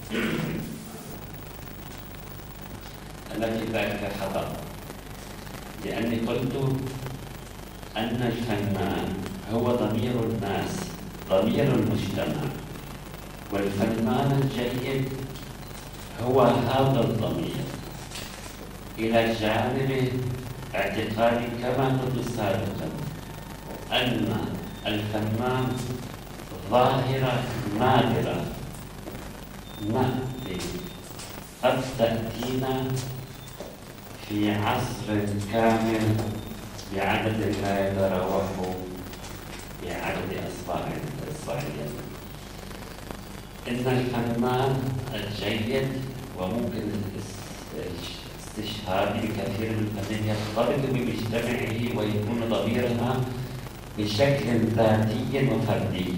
أن في ذلك خطأ، لأني قلت أن الفنان هو ضمير الناس، ضمير المجتمع، والفنان الجيد هو هذا الضمير، إلى جانب اعتقادي كما قلت سابقا أن الفنان ظاهرة نادرة قد تأتينا في عصر كامل بعدد لا يتراوح بعدد أصبع اليد. إن الفنان الجيد وممكن استشهاد بكثير من الفنانين يرتبط بمجتمعه ويكون ضميرها بشكل ذاتي وفردي،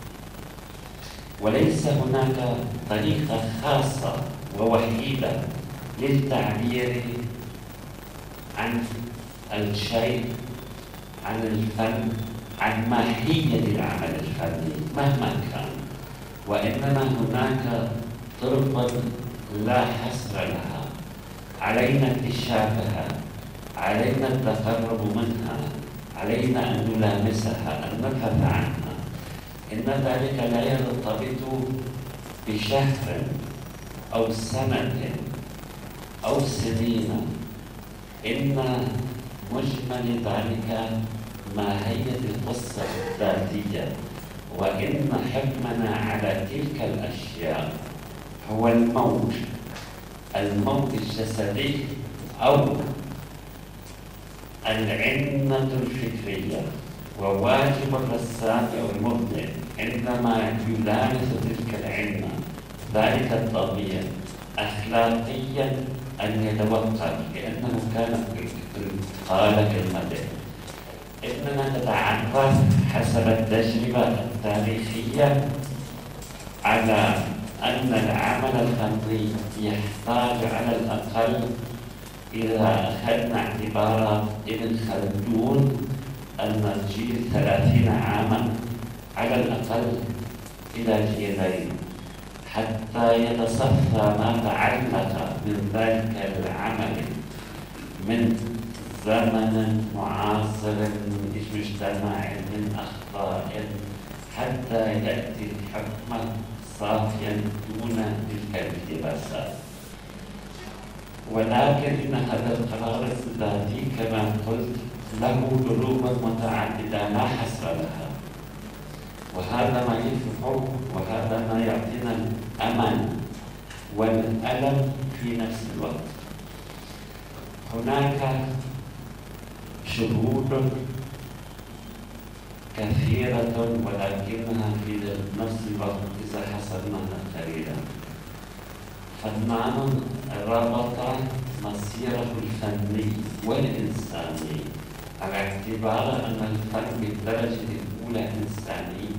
وليس هناك طريقة خاصة ووحيدة للتعبير عن الشيء، عن الفن، عن ماهية العمل الفني مهما كان، وإنما هناك طرق لا حصر لها، علينا اكتشافها، علينا التقرب منها، علينا أن نلامسها، أن نبحث عنها. إن ذلك لا يرتبط بشهر أو سنة أو سنين، إن مجمل ذلك ماهية القصة الذاتية، وإن حكمنا على تلك الأشياء هو الموت الجسدي أو العنة الفكرية. وواجب الرسام أو المبدع عندما يلامس تلك العنة ذلك الطبيعي أخلاقيا أن يتوقف، لأنه كان قال كلمته إننا نتعرف حسب التجربة التاريخية على أن العمل الفني يحتاج على الأقل، إذا أخذنا اعتبارات ابن خلدون أن الجيل 30 عاما على الأقل إلى جيلين حتى يتصفى ما تعلق من ذلك العمل من زمن معاصر، من مجتمع، من أخطاء، حتى يأتي الحكم صافيا دون تلك الالتباسات. ولكن إن هذا القرار الذاتي كما قلت له ظروف متعددة لا حصر لها، وهذا ما يفرح وهذا ما يعطينا الأمل والألم في نفس الوقت. هناك شهود كثيرة ولكنها في نفس الوقت إذا حسبناها قليلا. فنان ربط مسيره الفني والإنساني على اعتبار أن الفن بالدرجة الأولى إنساني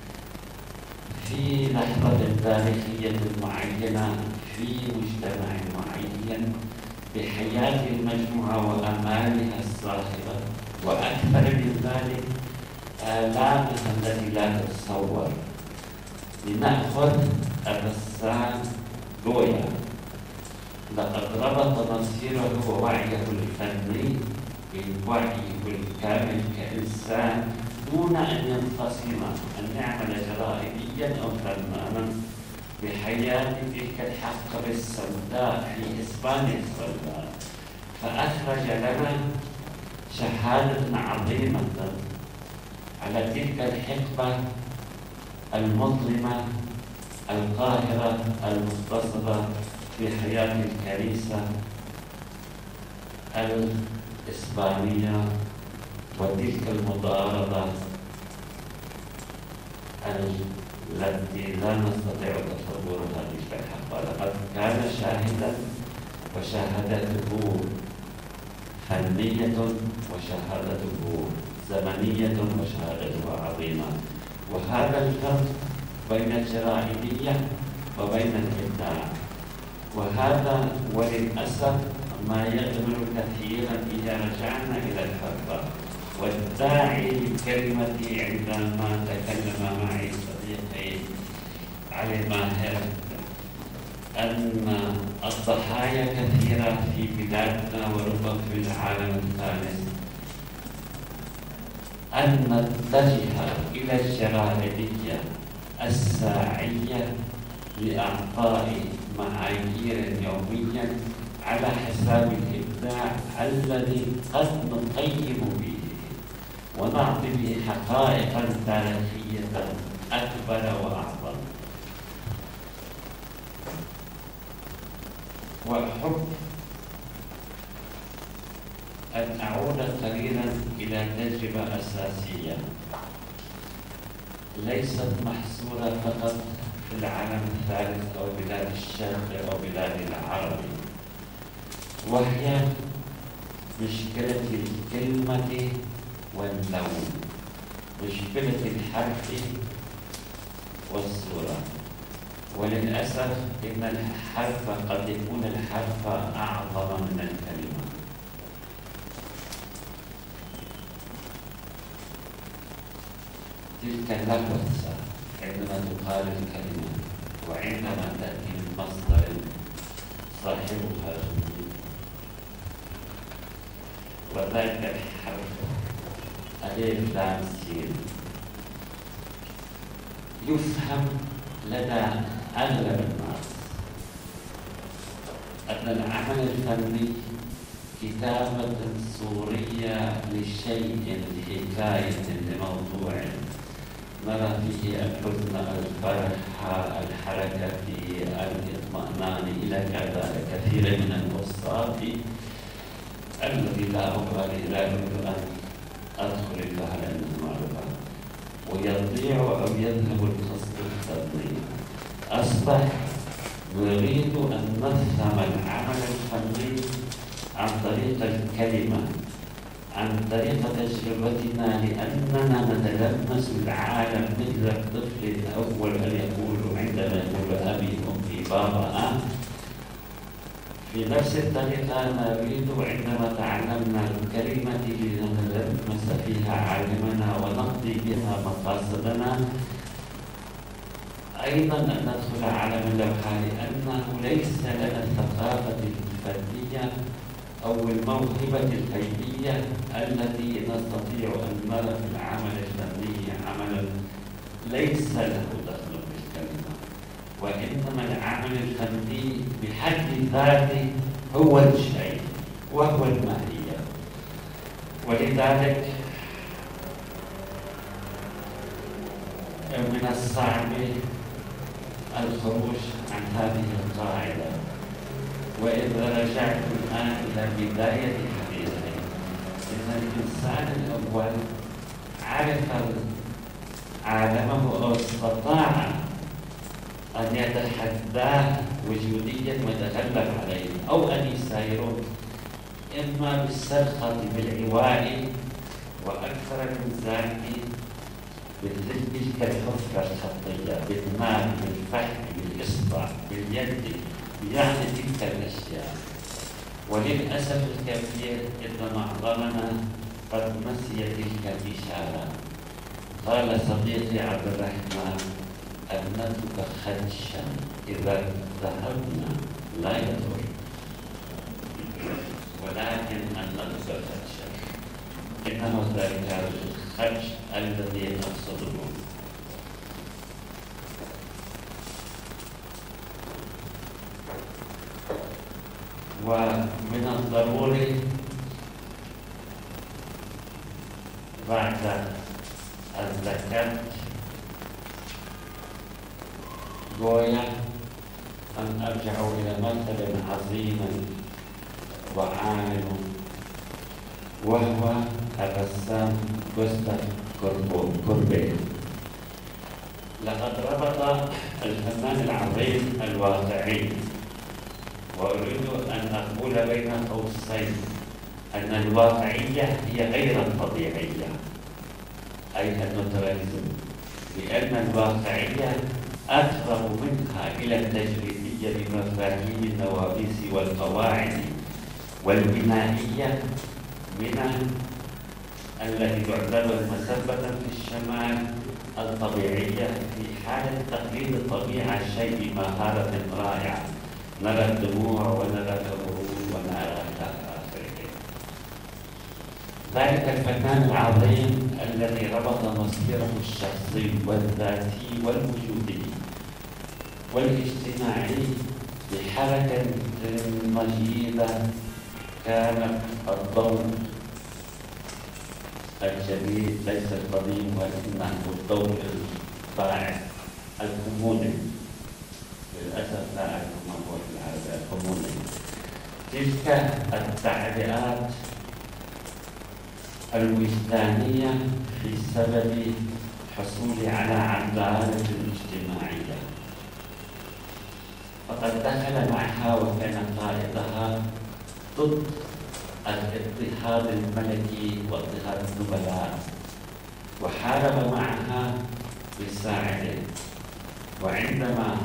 في لحظة تاريخية معينة في مجتمع معين بحياة المجموعة وآمالها الصاخبة، وأكثر من ذلك آلامها التي لا تتصور. لنأخذ الرسام جويا، لقد ربط مصيره ووعيه الفني بوعيه الكامل كإنسان دون أن ينفصل أن يعمل جرائديا أو فنانا بحياة تلك الحقبة السوداء في إسبانيا السوداء، فأخرج لنا شهادة عظيمة على تلك الحقبة المظلمة القاهرة المختصرة في حياة الكنيسة الإسبانية وتلك المضاربة التي لا نستطيع تصورها تلك الحقبة. لقد كان شاهدا وشهادته فنية وشهادته زمنية وشهادته عظيمة. وهذا الفرق بين الجرائدية وبين الإبداع، وهذا وللأسف ما يغمر كثيرا إذا رجعنا إلى الحقبة. والداعي لكلمتي عندما تكلم معي صديقي علي ماهر أن الضحايا كثيرة في بلادنا وربما في العالم الثالث، أن نتجه إلى الجرائدية الساعية لإعطاء معايير يوميا على حساب الإبداع الذي قد نقيم به ونعطي به حقائقا تاريخية أكبر وأعظم. وأحب أن أعود قليلا إلى تجربة أساسية ليست محصورة فقط في العالم الثالث أو بلاد الشرق أو بلاد العرب، وهي مشكلة الكلمة واللون، مشكلة الحرف والصورة. وللأسف إن الحرف قد يكون الحرف أعظم من الكلمة. تلك اللغوة عندما تقال الكلمة وعندما تأتي من مصدر صاحبها جميل، وذلك الحرف ألف لام سين يفهم لدى أغلب الناس أن العمل الفني كتابة صورية لشيء، لحكاية، لموضوع نرى فيه الحزن، الفرح، الحركة، الاطمئنان إلى كثير من الوصفات الذي لا أبالي لا أريد أن أدخل لها لأنه معروفة، ويضيع أو يذهب القصد الفني. أصبح نريد أن نفهم العمل الفني عن طريق الكلمة، عن طريق تجربتنا، لأننا نتلمس العالم مثل الطفل الأول أن يقول عندما يقول أبي أمي بابا. في نفس الطريقة نريد عندما تعلمنا الكلمة لنتلمس فيها عالمنا ونقضي بها مقاصدنا، أيضا أن ندخل عالم اللوحة، لأنه ليس لنا الثقافة الفردية أو الموهبة الغيبية التي نستطيع أن نرى في العمل الفني عملا ليس له دخل بالكلمة، وإنما العمل الفني بحد ذاته هو الشيء وهو الماهية. ولذلك من الصعب الخروج عن هذه القاعدة. وإذا رجعت الآن إلى بداية حديثي، إن الإنسان الأول عرف عالمه أو استطاع أن يتحداه وجوديا ويتغلب عليه، أو أن يسايره إما بالسرقة بالعواء، وأكثر من ذلك بتلك الحفرة الخطية، بالمال، بالفحم، بالإصبع، باليد، يعني تلك الأشياء. وللأسف الكبير إن معظمنا قد نسي تلك الإشارة. قال صديقي عبد الرحمن: ابنتك خدشا إذا ذهبنا لا يضر، ولكن ابنتك خدشا، إنه ذلك الخدش الذي نقصده. ومن الضروري بعد أن ذكرت غويا أن أرجع إلى مثل عظيم وعالم، وهو الرسام غوستاف كوربيه. لقد ربط الفنان العظيم الواقعي، وأريد أن أقول بين قوسين أن الواقعية هي غير الطبيعية، أي الناتوراليزم، لأن الواقعية أقرب منها إلى التجريبية بمفاهيم النوابيس والقواعد والبنائية من التي تعتبر مسبة في الشمال الطبيعية في حالة تقليد الطبيعة الشيء بمهارة رائعة. نرى الدموع ونرى الورود ونرى إلى آخره. ذلك الفنان العظيم الذي ربط مصيره الشخصي والذاتي والوجودي والاجتماعي بحركة مجيدة كانت الضوء الجديد، ليس القديم ولكنه الضوء الطائع الكوموني. للأسف لا أعرف ما هو في العربية الكوموني. تلك التعبئات الوجدانية في سبب حصولي على عدالة اجتماعية، فقد دخل معها وكان قائدها ضد الاضطهاد الملكي واضطهاد النبلاء، وحارب معها بساعده. وعندما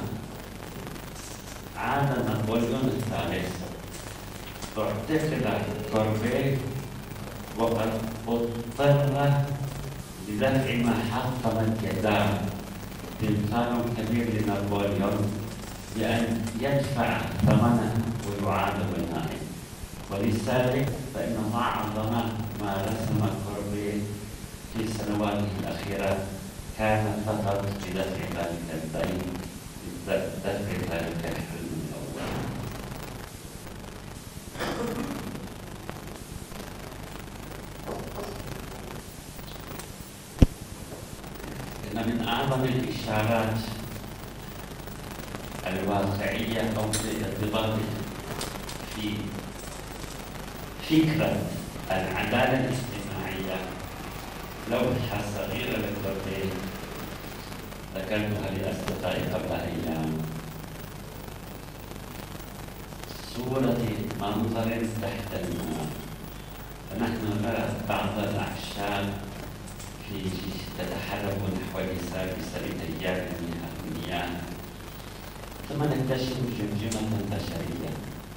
عاد نابليون الثالث اعتقل كوربيه، وقد اضطر بدفع ما حطمت يداه بإمكان كبير لنابليون بأن يدفع ثمنه ويعاد النائب. ولذلك فإن معظم ما رسم كوربيه في سنواته الأخيرة كان فقط بدفع ذلك الدين، بدفع ذلك الحلم الأول. إن من أعظم الإشارات الواقعية أو في ارتباط في فكرة العدالة الاجتماعية لوحة صغيرة لكوربيه ذكرتها لأصدقائي قبل أيام. صورة منظر تحت الماء، فنحن نرى بعض الأعشاب تتحرك نحو اليسار بسبب تيار المياه، ثم نكتشف جمجمة بشرية،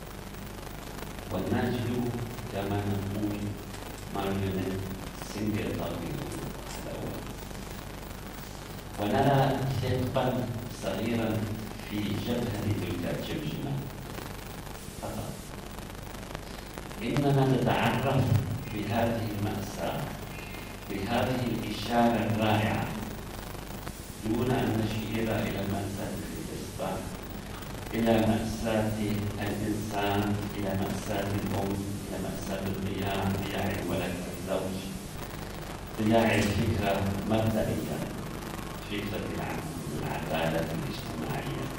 ونجد كما نقول ماريونيت سنجل طويل الأول، ونرى ثقبا صغيرا في جبهة تلك الجمجمة فقط. إننا نتعرف بهذه المأساة، بهذه الإشارة الرائعة، دون أن نشير إلى مأساة الإصبع، إلى مأساة الإنسان، إلى مأساة الأم، إلى مأساة الضياع، ضياع الولد والزوج، ضياع الفكرة مبدئيا، فكرة العدالة الاجتماعية.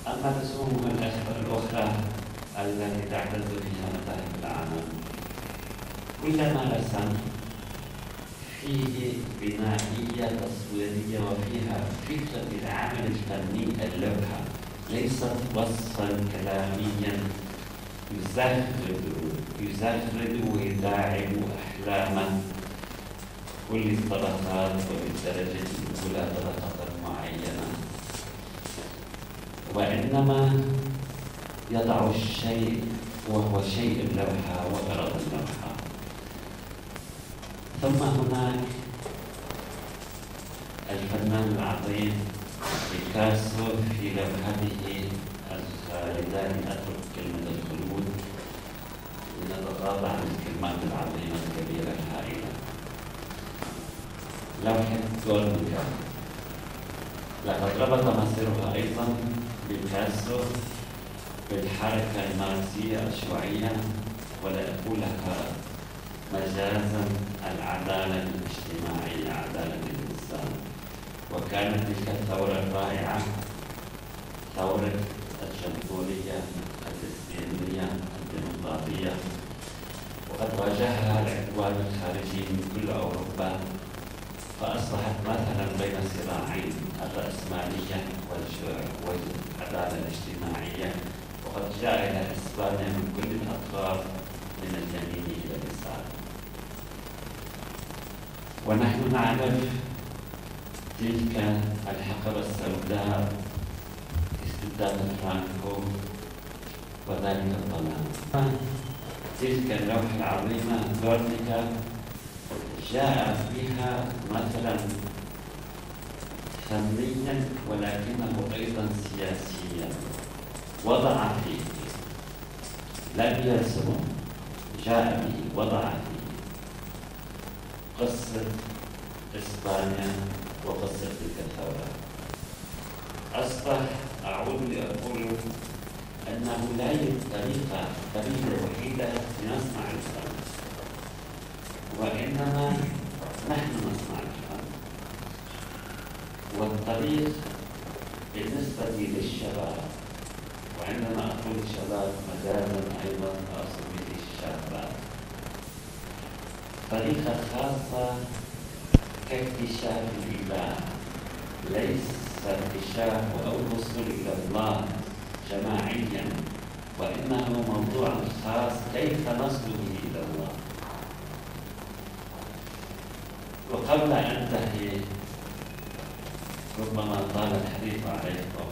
أما رسومها الأخرى التي تعتز فيها مذاهب العالم، كلما رسم فيه بنائية تصويرية وفيها فكرة العمل الفني اللوحة، ليست وصفا كلاميا يزغرد ويداعب أحلام كل الطبقات وبالدرجة الأولى طبقة معينة، وإنما يضع الشيء وهو شيء اللوحة وغرض اللوحة. ثم هناك الفنان العظيم بيكاسو في لوحته الخالدة، أترك كلمة الخلود لنتغاضى عن الكلمات العظيمة الكبيرة الهائلة. لوحة غورنيكا لقد ربط مصيرها أيضا بيكاسو بالحركة الماركسية الشيوعية، ولا أقولها مجازا العدالة الاجتماعية، عدالة الإنسان. وكانت تلك الثورة الرائعة ثورة الجمهورية الإسلامية الديمقراطية، وقد واجهها العدوان الخارجي من كل أوروبا، فأصبحت مثلا بين صراعين الرأسمالية والعدالة الاجتماعية، وقد جاء إلى إسبانيا من كل الأطراف من اليمين إلى اليسار. ونحن نعرف تلك الحقبة السوداء، استبداد فرانكو وذلك الظلام. تلك اللوحة العظيمة غورنيكا جاء فيها مثلا فنيا ولكنه أيضا سياسيا، وضع فيه، لم يرسمه، جاء به، وضع فيه قصة إسبانيا وقصة تلك الثورة. أصبح أعود لأقول أنه لا يوجد طريقة وحيدة لنصنع الفن، وإنما نحن نصنع الفن. والطريق بالنسبة للشباب، وعندما أقول الشباب مجازا أيضا أقصد به الشابات، طريقة خاصة كاكتشاف الإله، ليس اكتشاف أو الوصول إلى الله جماعيا، وإنه موضوع خاص كيف نصل به إلى الله. وقبل أن أنتهي، ربما طال الحديث عليكم،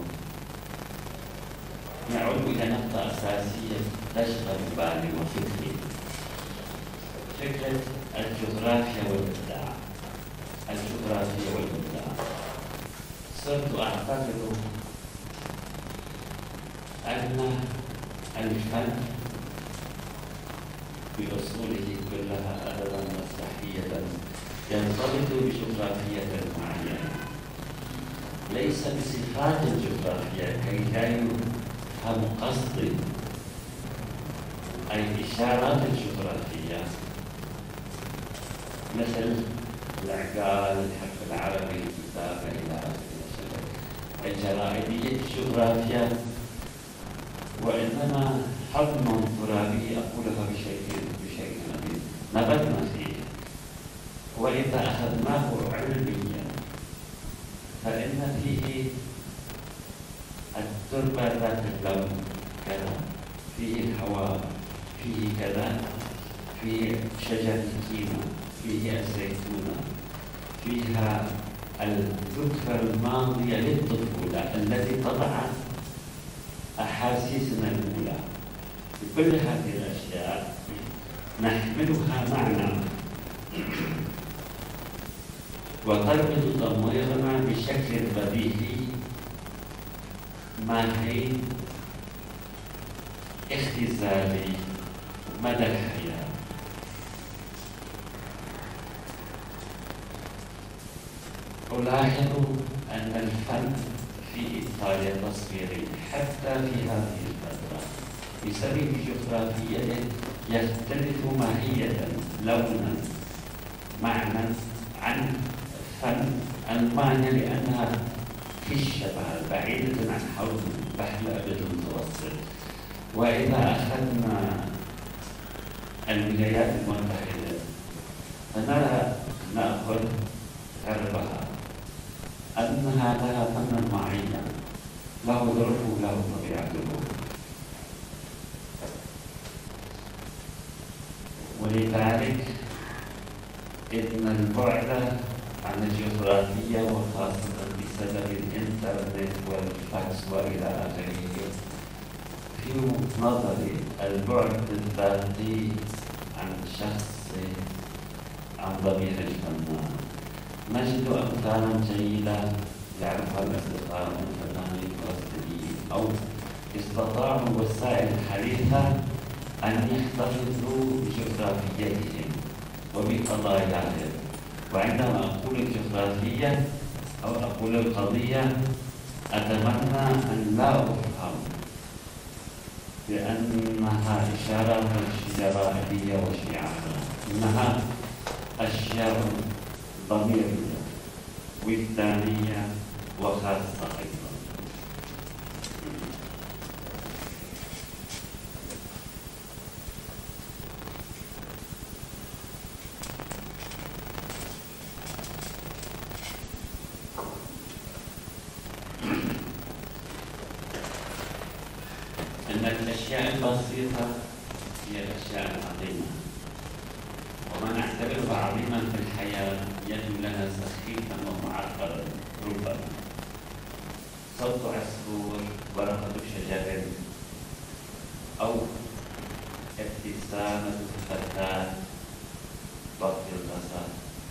نعود إلى نقطة أساسية تشغل بالي وفكري، فكرة الجغرافيا والإبداع. الجغرافيا والإبداع، صرت أعتقد أن الفن بأصوله كلها أبدا مسرحية يرتبط بجغرافية معينة، ليس بصفات الجغرافية كي لا يفهم قصدي، أي إشارات الجغرافية مثل العقال، الحرف العربي، الكتابة إلى آخره. الجرائدية الجغرافيا وإنما حضن ترابي أقولها بشيء نبيل نبتنا فيه، وإذا أخذناه علميا فإن فيه التربة ذات اللون كذا، فيه الهواء، فيه كذا، فيه شجر الكينة، فيه الزيتونة، فيها الذكرى الماضية للطفولة التي تضع أحاسيسنا الأولى. بكل هذه الأشياء نحملها معنا وتربط ضميرنا بشكل بديهي مع حين اختزالي مدى الحياة. ألاحظ أن الفن في إيطاليا تصويري حتى في هذه الفترة بسبب جغرافيته يختلف ماهية، لونا، معنى عن فن ألمانيا، لأنها في الشمال بعيدة عن حوض بحر الأبيض المتوسط. وإذا أخذنا الولايات المتحدة نأخذ غربها أنها لها فن معين له ظروفه وله طبيعته، ولذلك إن البعد عن الجغرافية وخاصة بسبب الإنترنت والفاكس وإلى آخره، في نظري البعد الذاتي عن شخص عن ضمير الفنان. نجد أمثالا جيدة يعرفها الأصدقاء من فنانين فلسطينيين أو استطاعوا الوسائل الحديثة أن يحتفظوا بجغرافيتهم وبقضاياهم. وعندما أقول الجغرافية أو أقول القضية أتمنى أن لا أفهم بأنها إشارة جرائدية وشيعية، إنها أشياء ضميرية وجدانية وخاصة أيضا. أن الأشياء البسيطة هي الأشياء العظيمة، وما نعتبره عظيما في الحياة يبدو لنا سخيفا ومعقدا ربما. صوت عصفور، ورقة شجر، أو ابتسامة فتاة وقت البصر،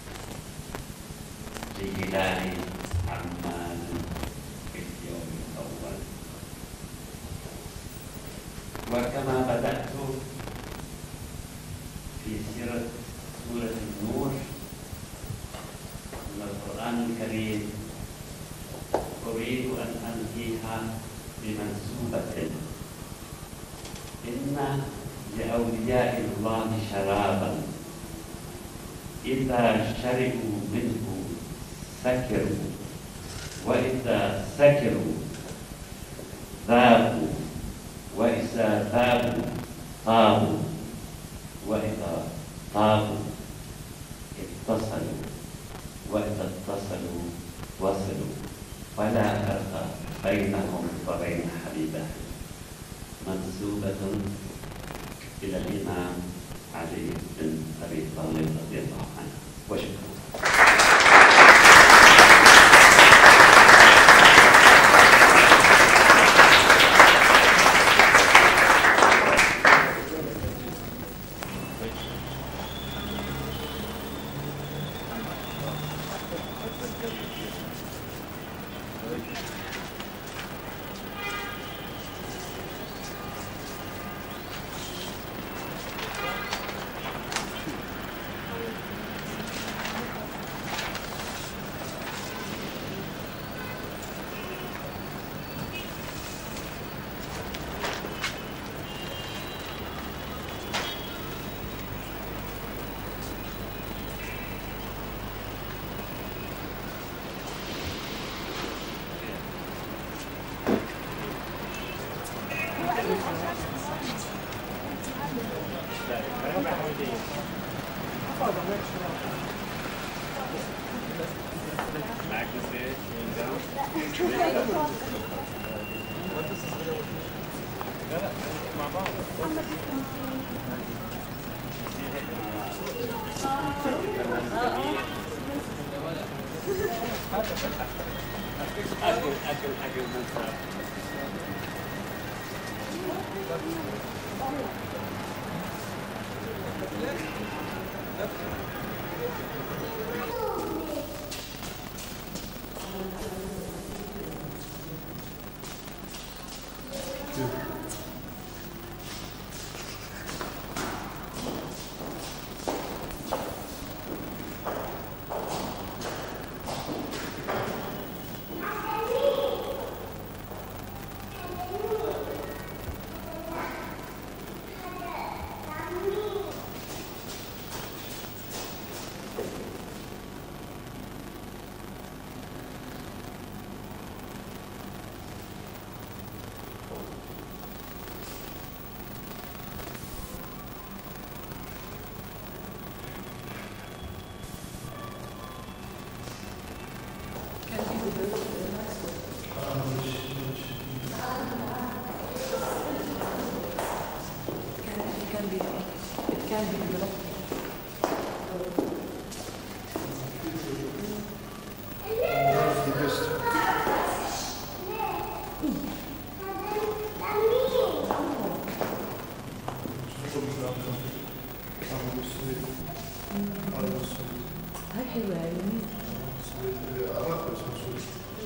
جيلان عمان في اليوم الأول. وكما بدأت في سورة النور من القرآن الكريم، أريد أن أنهيها بمنسوبة: إن لأولياء الله شرابا إذا شربوا منه سكروا، وإذا سكروا ذابوا، وإذا ذابوا طابوا، وإذا طابوا اتصلوا، وإذا اتصلوا وصلوا، فلا فرق بينهم وبين حبيبه. منسوبة إلى الإمام علي بن أبي طالب رضي الله عنه. وشكرا. السويد. عرب السويد. هاي حلوة هاي جميلة. السويد العراق اسمه السويد.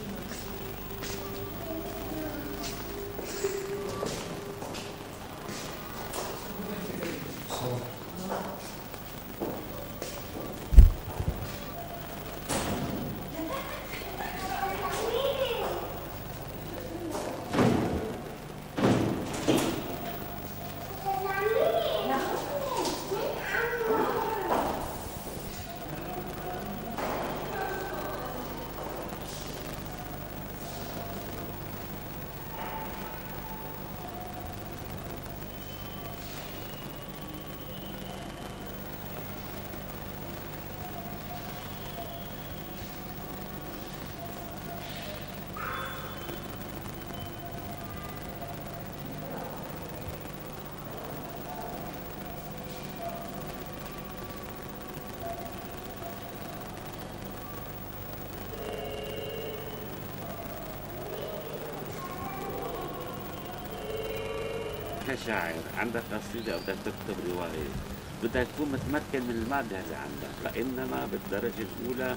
كشاعر عندك قصيدة أو بدك تكتب رواية بدك تكون متمكن من المادة اللي عندك، فإنما بالدرجة الأولى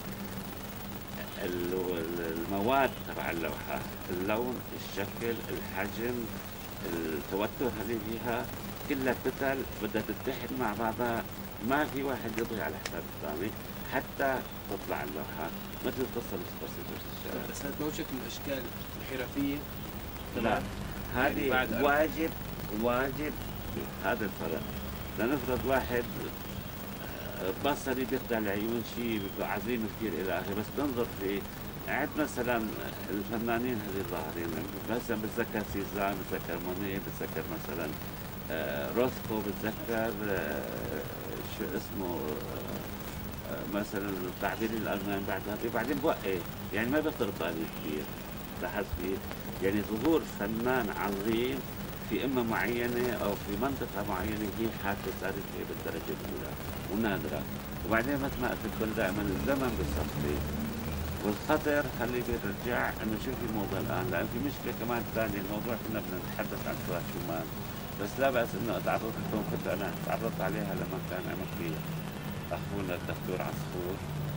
المواد تبع اللوحة، اللون، الشكل، الحجم، التوتر اللي فيها كلها كتل بدها تتحد مع بعضها، ما في واحد يضيع على حساب الثاني حتى تطلع اللوحة مثل قصة مش قصيدة الشعر. بس هذا مو شكل من الاشكال الحرفيه. لا هذه واجب هذا الفرق. لنفرض واحد بصري بيخدع العيون شيء عظيم كثير الى اخره، بس تنظر فيه عند مثلا الفنانين اللي ظاهرين مثلا بتذكر سيزان، بتذكر مونيه، بتذكر مثلا روثكو، بتذكر شو اسمه مثلا التعبيرين الالمان بعدها بعدين بوقف، يعني ما بيخطر بالي كثير. لاحظت فيه يعني ظهور فنان عظيم في إمة معينة أو في منطقة معينة هي حادثة تاريخية بالدرجة الأولى ونادرة، وبعدين مثل ما قلت لكم دائما الزمن بيصفي والخطر خليه بيرجع إنه شو في موضة الآن، لأن في مشكلة كمان ثانية. الموضوع كنا بدنا نتحدث عن سواء شومان، بس لا بأس إنه أتعرض لكم، كنت أنا تعرضت عليها لما كان عمل في أخونا الدكتور عصفور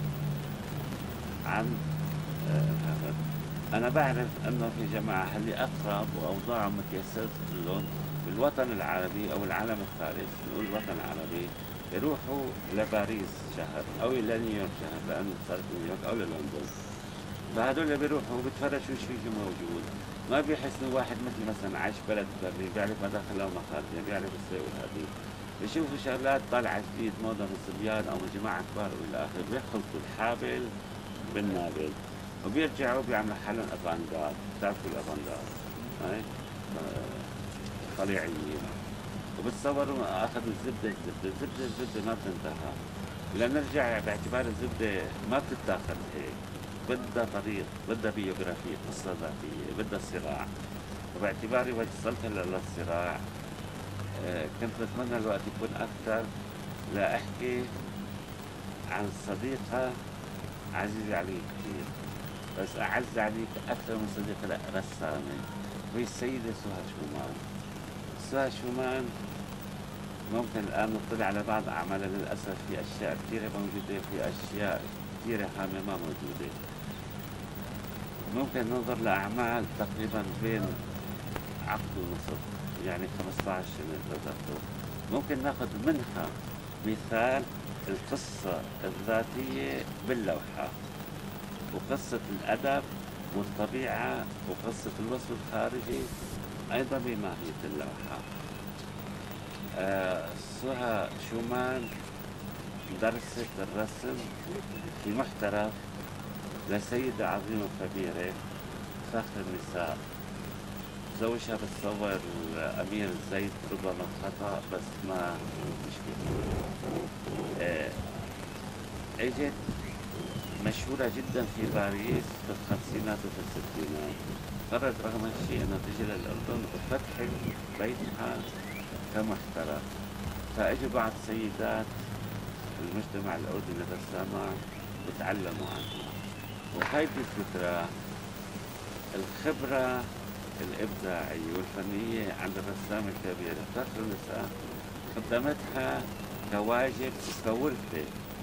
عن هذا. أنا بعرف أنه في جماعة اللي أقرب وأوضاعهم متيسرة لهم بالوطن العربي أو العالم الثالث، نقول الوطن العربي، يروحوا لباريس شهر أو إلى نيويورك شهر، لأنه صارت نيويورك أو للندن. فهدول اللي بيروحوا بتفرجوا شو في موجود، ما بيحسوا واحد مثل مثلا عايش بلد بري بيعرف مداخلها ومخارجها، بيعرف السوق والهدي، بيشوفوا شغلات طالعة جديد موضة من صبيان أو من جماعة كبار وإلى آخره، بيخلطوا الحابل بالنابل وبيرجعوا بيعملوا حالهم افانجارد. بتعرفوا الافانجارد هاي طليعيين، وبتصوروا اخذوا الزبده ما بتنتهى. لنرجع باعتبار الزبده ما بتتاخذ هيك، بدها طريق، بدها بيوغرافية، قصة ذاتية، بدها صراع. وباعتباري وصلت للصراع كنت بتمنى الوقت يكون أكثر لأحكي عن صديقة عزيزة علي كثير، بس أعز عليك أكثر من صديقة لا رسامة، وهي السيدة سهى شومان. سهى شومان ممكن الآن نطلع على بعض أعمالها، للأسف في أشياء كثيرة موجودة، في أشياء كثيرة هامة ما موجودة. ممكن ننظر لأعمال تقريبا بين عقد ونصف، يعني 15 سنة بالضبط. ممكن ناخذ منها مثال القصة الذاتية باللوحة، وقصة الأدب والطبيعة، وقصة الوصف الخارجي أيضا بماهية اللوحة. سهى شومان درست الرسم في محترف لسيدة عظيمة كبيرة، فخر النساء. زوجها بتصور الأمير زيد، ربما خطأ بس ما مشكلة. اجت مشهورة جدا في باريس في الخمسينات وفي الستينات. قررت رغم الشيء انها تجي للأردن وتفتح بيتها كمحترف. فاجوا بعض سيدات المجتمع الأردني الرسامات وتعلموا عنها. وهيدي الفكرة، الخبرة الإبداعية والفنية عند الرسامة الكبيرة فخر النساء قدمتها كواجب وكورثة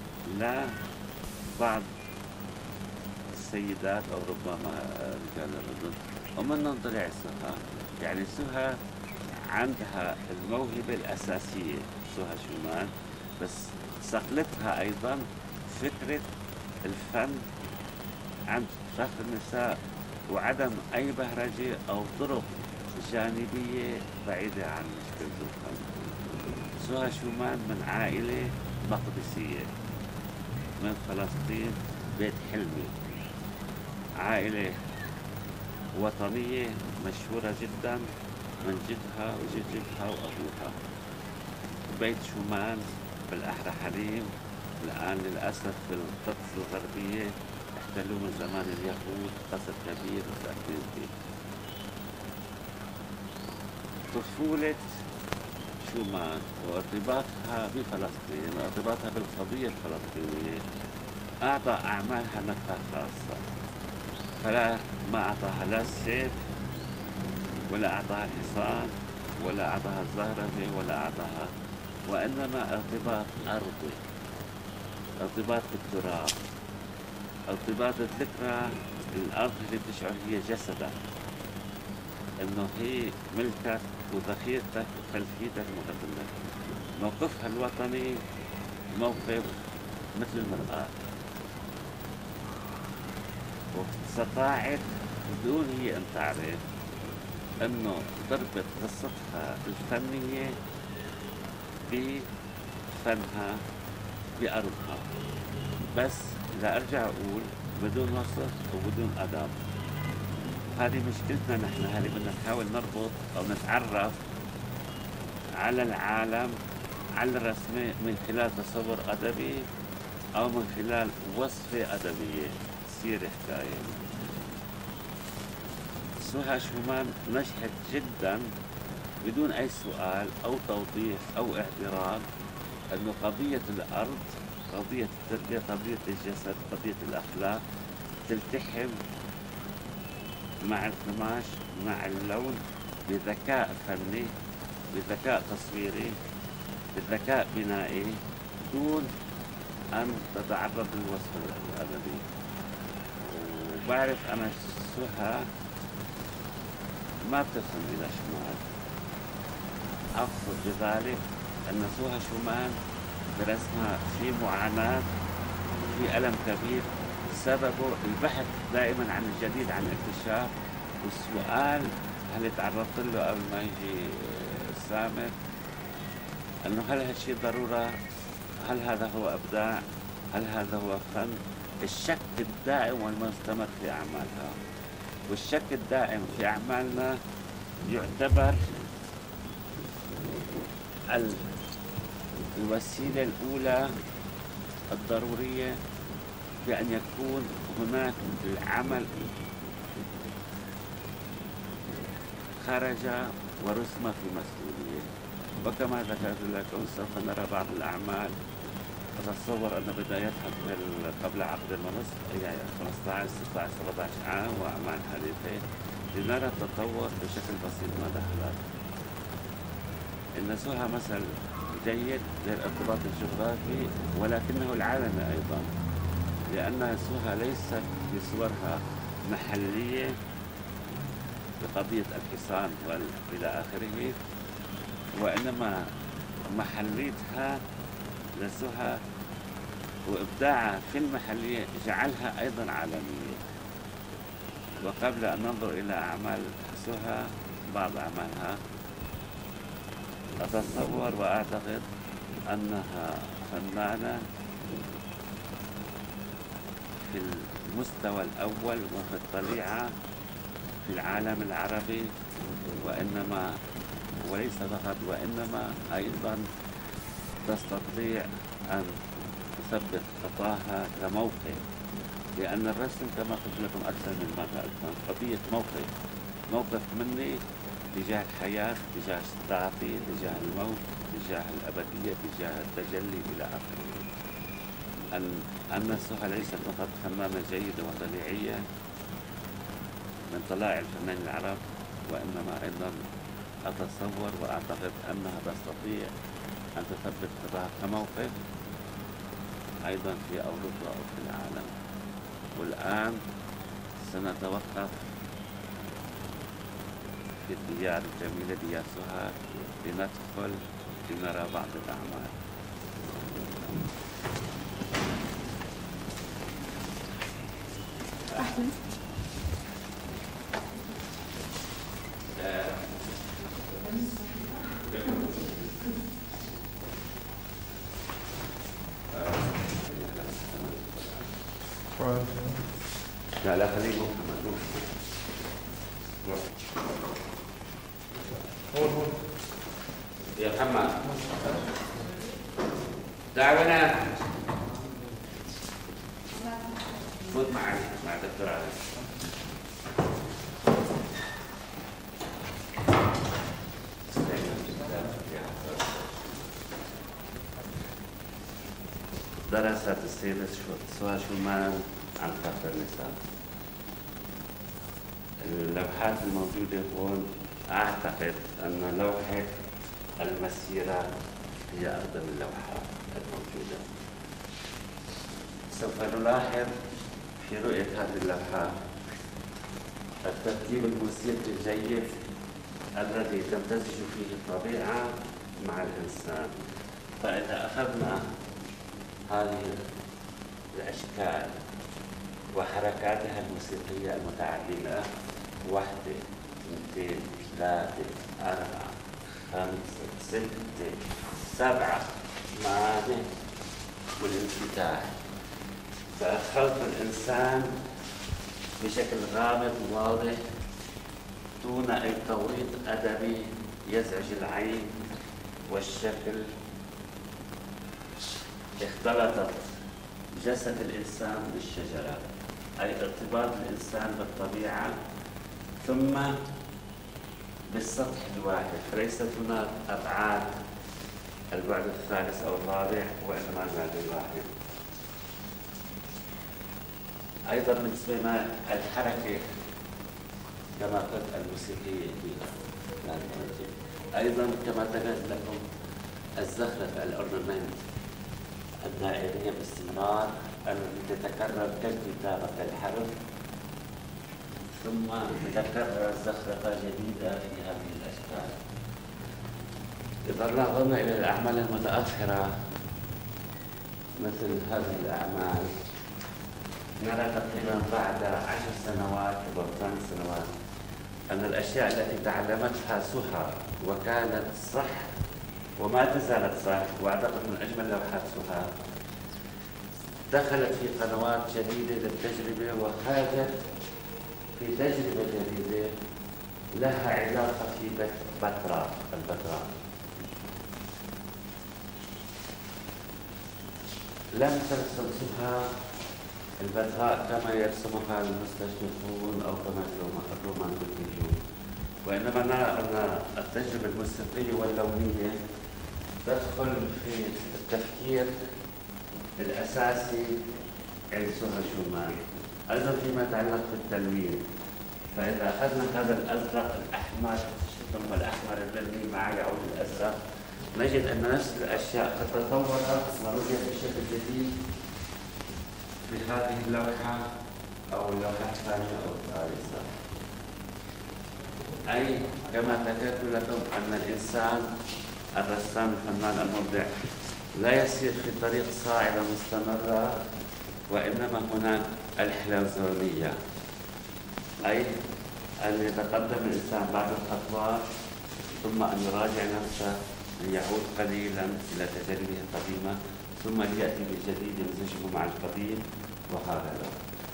لبعض السيدات أو ربما رجال الأردن. ومنهم طلع سهى. يعني سهى عندها الموهبة الأساسية، سهى شومان، بس صقلتها أيضا فكرة الفن عند فخر النساء وعدم أي بهرجة أو طرق جانبية بعيدة عن مشكلة الفن. سهى شومان من عائلة مقدسية من فلسطين، بيت حلمي، عائلة وطنية مشهورة جدا من جدها وجد جدها وأبوها. بيت شومان بالأحرى حليم الآن للأسف في القدس الغربية احتلوه من زمان اليهود، قصر كبير وساكنين فيه. طفولة شومان وارتباطها بفلسطين وارتباطها بالقضية الفلسطينية أعطى أعمالها نكهة خاصة، فلا ما أعطاها لا السيف ولا أعطاها الحصان ولا أعطاها الزهرة ولا أعطاها، وإنما ارتباط أرضي، ارتباط بالتراب، ارتباط الذكرى الأرض اللي بتشعر هي جسدك، إنه هي ملكك وذخيرتك وخلفيتك مقدمتك. موقفها الوطني موقف مثل المرآة، واستطاعت بدون هي أن تعرف إنه تربط قصتها الفنية بفنها بأرضها. بس لا أرجع أقول بدون وصف وبدون أدب. هذه مشكلتنا نحن، هذه بدنا نحاول نربط أو نتعرف على العالم على الرسمة من خلال تصور أدبي أو من خلال وصفة أدبية، سيرة حكاية. سهى شومان نجحت جدا بدون أي سؤال أو توضيح أو اعتراض أنه قضية الأرض، قضية التربية، قضية الجسد، قضية الأخلاق تلتحم مع القماش، مع اللون، بذكاء فني، بذكاء تصويري، بذكاء بنائي، دون أن تتعرض للوصف الأدبي. وبعرف أنا سهى ما بترسم إلى شمال. أقصد بذلك أن سهى شومان برسمها في معاناة، في ألم كبير، سببه البحث دائما عن الجديد، عن الاكتشاف والسؤال. هل تعرضت له قبل ما يجي سامر أنه هل هالشيء ضرورة؟ هل هذا هو إبداع؟ هل هذا هو فن؟ الشك الدائم والمستمر في أعمالها، والشك الدائم في أعمالنا يعتبر الوسيلة الأولى الضرورية بأن يكون هناك العمل خرج ورسم في مسؤولية. وكما ذكرت لكم سوف نرى بعض الأعمال أتصور أن بدايتها قبل عقد المنص يعني 15 16 17 عام وأعمال حديثة، لنرى التطور بشكل بسيط ما دخلت. إن سهى مثل جيد للارتباط الجغرافي ولكنه العالمي أيضا، لأن سهى ليست بصورها محلية بقضية الحصان وإلى آخره، وإنما محليتها لسهى وإبداعها في المحلية جعلها أيضا عالمية. وقبل أن ننظر إلى أعمال سهى، بعض أعمالها، أتصور وأعتقد أنها فنانة في المستوى الأول وفي الطليعة في العالم العربي، وإنما وليس فقط وإنما أيضا تستطيع أن تثبت خطاها كموقف، لأن الرسم كما قلت لكم أكثر من مرة قضية موقف مني تجاه الحياة، تجاه التعاطي، تجاه الموت، تجاه الأبدية، تجاه التجلي إلى آخره. أن سهى ليست فقط فنانة جيدة وطليعية من طلائع الفنانين العرب، وإنما أيضا أتصور وأعتقد أنها تستطيع أن تثبت خطاها كموقف أيضا في أوروبا أو في العالم. والآن سنتوقف في الديار الجميلة ديار سوهاج لندخل لنرى بعض الأعمال. أهلا. لا لا خليه محمد. هون يا محمد دعونا فوت معي مع الدكتور علي. درست السيدة سهى شومان عن خطر النساء. اللوحات الموجودة هون أعتقد أن لوحة المسيرة هي أقدم اللوحات الموجودة. سوف نلاحظ في رؤية هذه اللوحات الترتيب الموسيقي الجيد الذي تمتزج فيه الطبيعة مع الإنسان. فإذا أخذنا هذه الأشكال وحركاتها الموسيقية المتعددة 1 2 3 4 5 6 7 8 والانفتاح، فخلق الإنسان بشكل غامض واضح دون أي توريط أدبي يزعج العين، والشكل اختلطت جسد الإنسان بالشجرة، أي ارتباط الإنسان بالطبيعة ثم بالسطح الواحد، فليست هناك أبعاد البعد الثالث أو الرابع وإنما البعد الواحد. أيضا بالنسبة لنا الحركة كما قلت الموسيقية فيها، أيضا كما ذكرت لكم الزخرفة الأورنمنت الدائرية باستمرار التي تتكرر كالكتابة كالحرف، ثم تتكرر زخرفة جديدة في هذه الأشكال. إذا نظرنا إلى الأعمال المتأخرة مثل هذه الأعمال نرى تقريبا بعد 10 سنوات أو 8 سنوات أن الأشياء التي تعلمتها سهى وكانت صح وما تزالت صح، وأعتقد من أجمل لوحات سهى، دخلت في قنوات جديدة للتجربة وخاضت في تجربة جديدة لها علاقة في البتراء. لم ترسم سهى البتراء كما يرسمها المستشرقون أو كما يرسمها الرومانتيكيون، وإنما نرى أن التجربة الموسيقية واللونية تدخل في التفكير الأساسي عند سهى شومان. أيضا فيما يتعلق بالتلوين، فإذا أخذنا هذا الأزرق الأحمر ثم الأحمر الذي معه يعود الأزرق، نجد أن نفس الأشياء قد تطورت ورجعت بشكل جديد في هذه اللوحة أو اللوحة الثانية أو الثالثة. أي كما ذكرت لكم أن الإنسان الرسام الفنان المبدع لا يسير في طريق صاعدة مستمرة، وإنما هناك الحلزونية، أي أن يتقدم الإنسان بعض الخطوات ثم أن يراجع نفسه ليعود قليلا إلى تجاربه القديمة ثم ليأتي بالجديد يمزجه مع القديم وهكذا.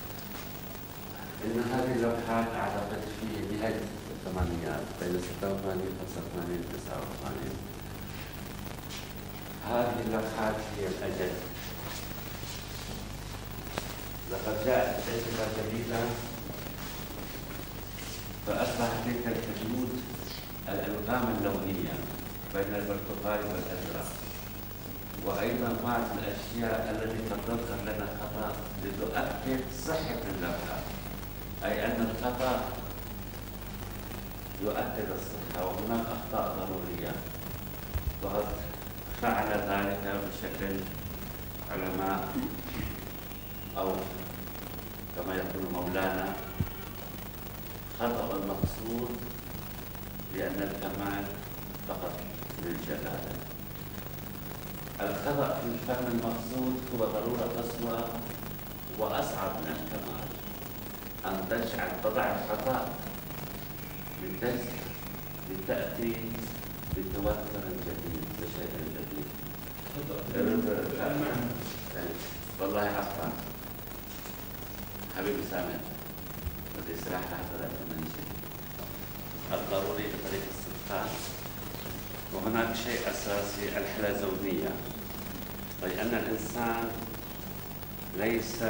إن هذه اللوحات أعتقد في نهاية الثمانينات بين 86 85 89. هذه اللوحات هي الأجل. لقد جاءت تجربة جديدة فأصبح تلك الحدود الألغام اللونية بين البرتقالي والأزرق، وأيضا بعض الأشياء التي قد تظهر لنا خطأ لتؤكد صحة اللوحة، أي أن الخطأ يؤكد الصحة وهناك أخطاء ضرورية. وقد فعل ذلك بشكل علماء أو كما يقول مولانا خطأ المقصود لأن الكمال فقط للجلالة. الخطأ في الفهم المقصود هو ضرورة قصوى وأصعب من الكمال، أن تضع الخطأ لتأتي بتوتر جديد بشيء جديد. والله عفوا حبيبي سامر، بدي اسرح لحظة من شيء الضروري بطريق الصدقان. وهناك شيء أساسي، الحلزونية، أي أن الإنسان ليس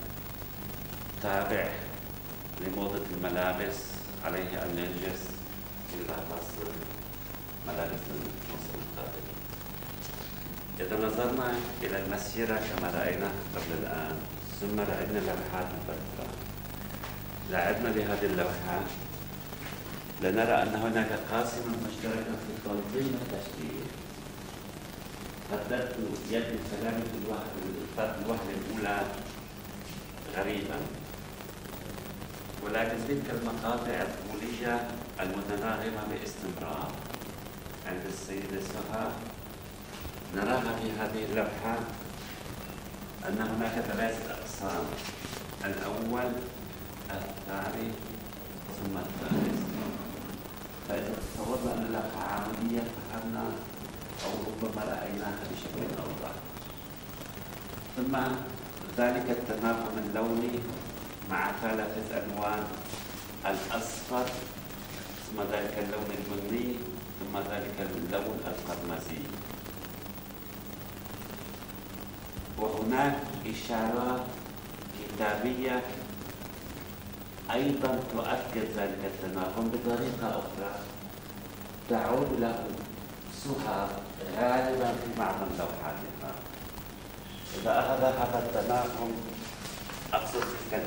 تابع لموضة الملابس، عليه أن ينجز إلى تصل ملابس مصر القادمة. إذا نظرنا إلى المسيرة كما رأينا قبل الآن، ثم لعبنا لوحات مبكرة، لعبنا لهذه اللوحات لنرى أن هناك قاسما مشتركا في التنظيم والتشكيل. رددت يد كلامي في الوهلة الأولى غريبا، ولكن تلك المقاطع الطولية المتناغمة باستمرار عند السيدة سهى نراها في هذه اللوحة، أن هناك ثلاثة أقسام: الأول، الثاني، ثم الثالث. فإذا تصورنا أن اللوحة عملية فهمنا أو ربما رأيناها بشكل أوضح. ثم ذلك التناغم اللوني مع ثلاثة ألوان: الأصفر، ثم ذلك اللون البني، ثم ذلك اللون القرمزي. وهناك إشارات كتابية أيضا تؤكد ذلك التناغم بطريقة أخرى تعود له سهى غالبا في معظم لوحاتها. إذا أخذ هذا التناغم، أقصد تلك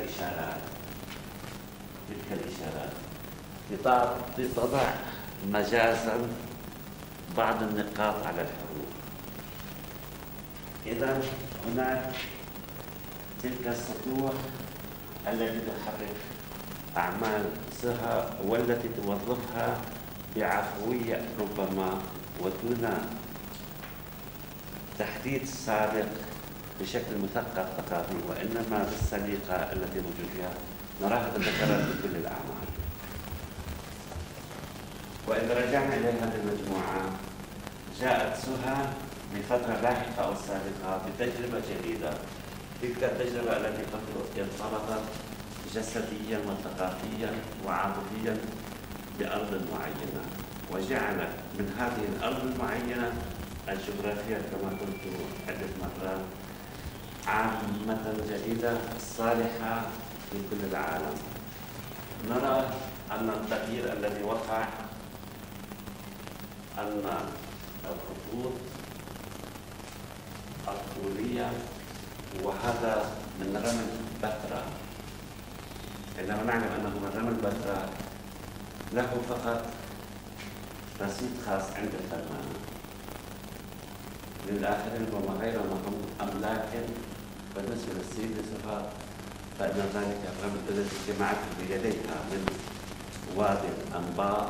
الإشارات لتضع مجازا بعض النقاط على الحروف. إذا هناك تلك السطوح التي تحرك أعمال سهى والتي توظفها بعفوية ربما ودون تحديد سابق بشكل مثقف ثقافي، وإنما بالسليقة التي موجود فيها نراها تتكرر في كل الأعمال. وإذا رجعنا إلى هذه المجموعة، جاءت سهى بفترة لاحقة أو سابقة بتجربة جديدة، تلك التجربة التي قد انطلقت جسديا وثقافيا وعاطفيا بأرض معينة، وجعلت من هذه الأرض المعينة الجغرافية كما قلت عدة مرات عامة جديدة صالحة في كل العالم. نرى أن التغيير الذي وقع أن الخطوط الطولية، وهذا من رمل بتراء، عندما نعلم أنه من رمل بتراء له فقط رصيد خاص عند الفنان، للآخرين وما غيرهم هم أملاك. بالنسبة للسيدة سهى فإن ذلك الرمل الذي جمعته بيديها من وادي الأنباط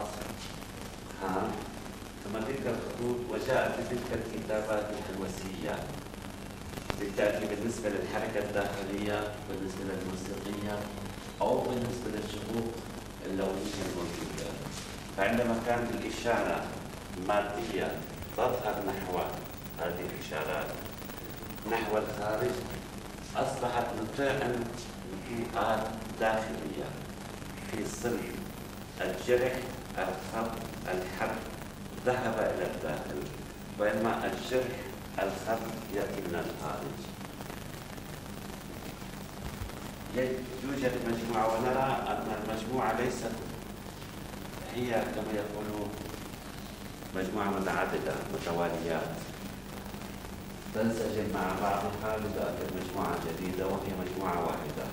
ثم تلك الخطوط، وجاءت بتلك الكتابات الحلوسية بالتأكيد بالنسبة للحركة الداخلية، بالنسبة للموسيقية، أو بالنسبة للشقوق اللونية الموجودة. فعندما كانت الإشارة مادية تظهر نحو هذه الإشارات نحو الخارج، أصبحت نطيعا نطوءات داخلية في صلب الجرح، الخط، الحرف ذهب إلى الداخل، بينما الجرح الخط يأتي من الخارج. يوجد مجموعة، ونرى أن المجموعة ليست هي كما يقولون مجموعة متعددة متواليات تنسجم مع بعضها لتأكد مجموعة جديدة وهي مجموعة واحدة.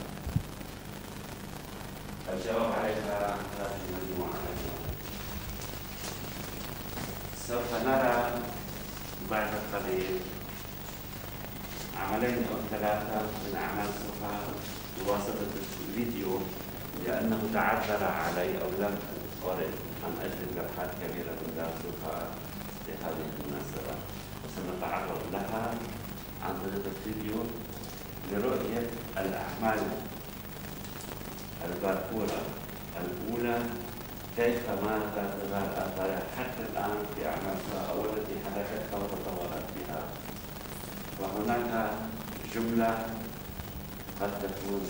الجواب عليها هذه المجموعة. سوف نرى بعد قليل عملين أو ثلاثة من أعمال سوها بواسطة الفيديو لأنه تعذر علي أو لم أرد أن أجلب جرحات كبيرة من دار سوها في هذه المناسبة، وسنتعرض لها عن طريق الفيديو لرؤية الأعمال الباكورة الأولى كيف ماذا تظهر آثارها حتى الآن في أعمالها أو التي حدثتها وتطورت بها. وهناك جملة قد تكون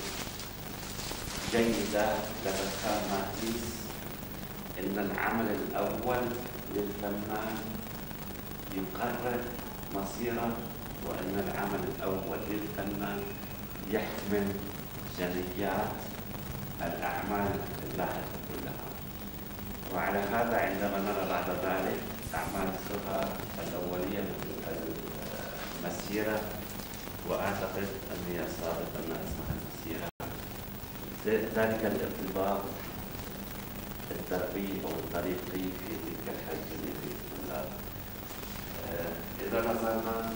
جيدة لبسام ماتيس إن العمل الأول للفنان يقرر مصيره، وأن العمل الأول للفنان يحمل جنيات الأعمال اللاحقة كلها. وعلى هذا عندما نرى بعد ذلك أعمال سوها الأولية المسيرة، وأعتقد أن هي صادق أن اسمها المسيرة، ذلك الارتباط الدربي أو الطريقي في تلك الحجة بإذن الله. إذا نظرنا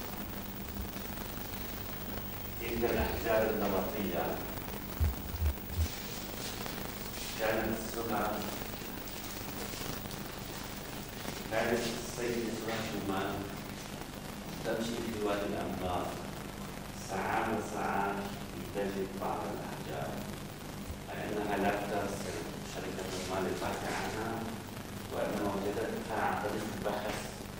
تلك الأحجار النمطية كانت السيدة سهى شومان تمشي في وادي الأنبار ساعات وساعات تجد بعض الأحجار، لأنها لا ترسل شركة المال البحث عنها، وإنما وجدتها عن طريق البحث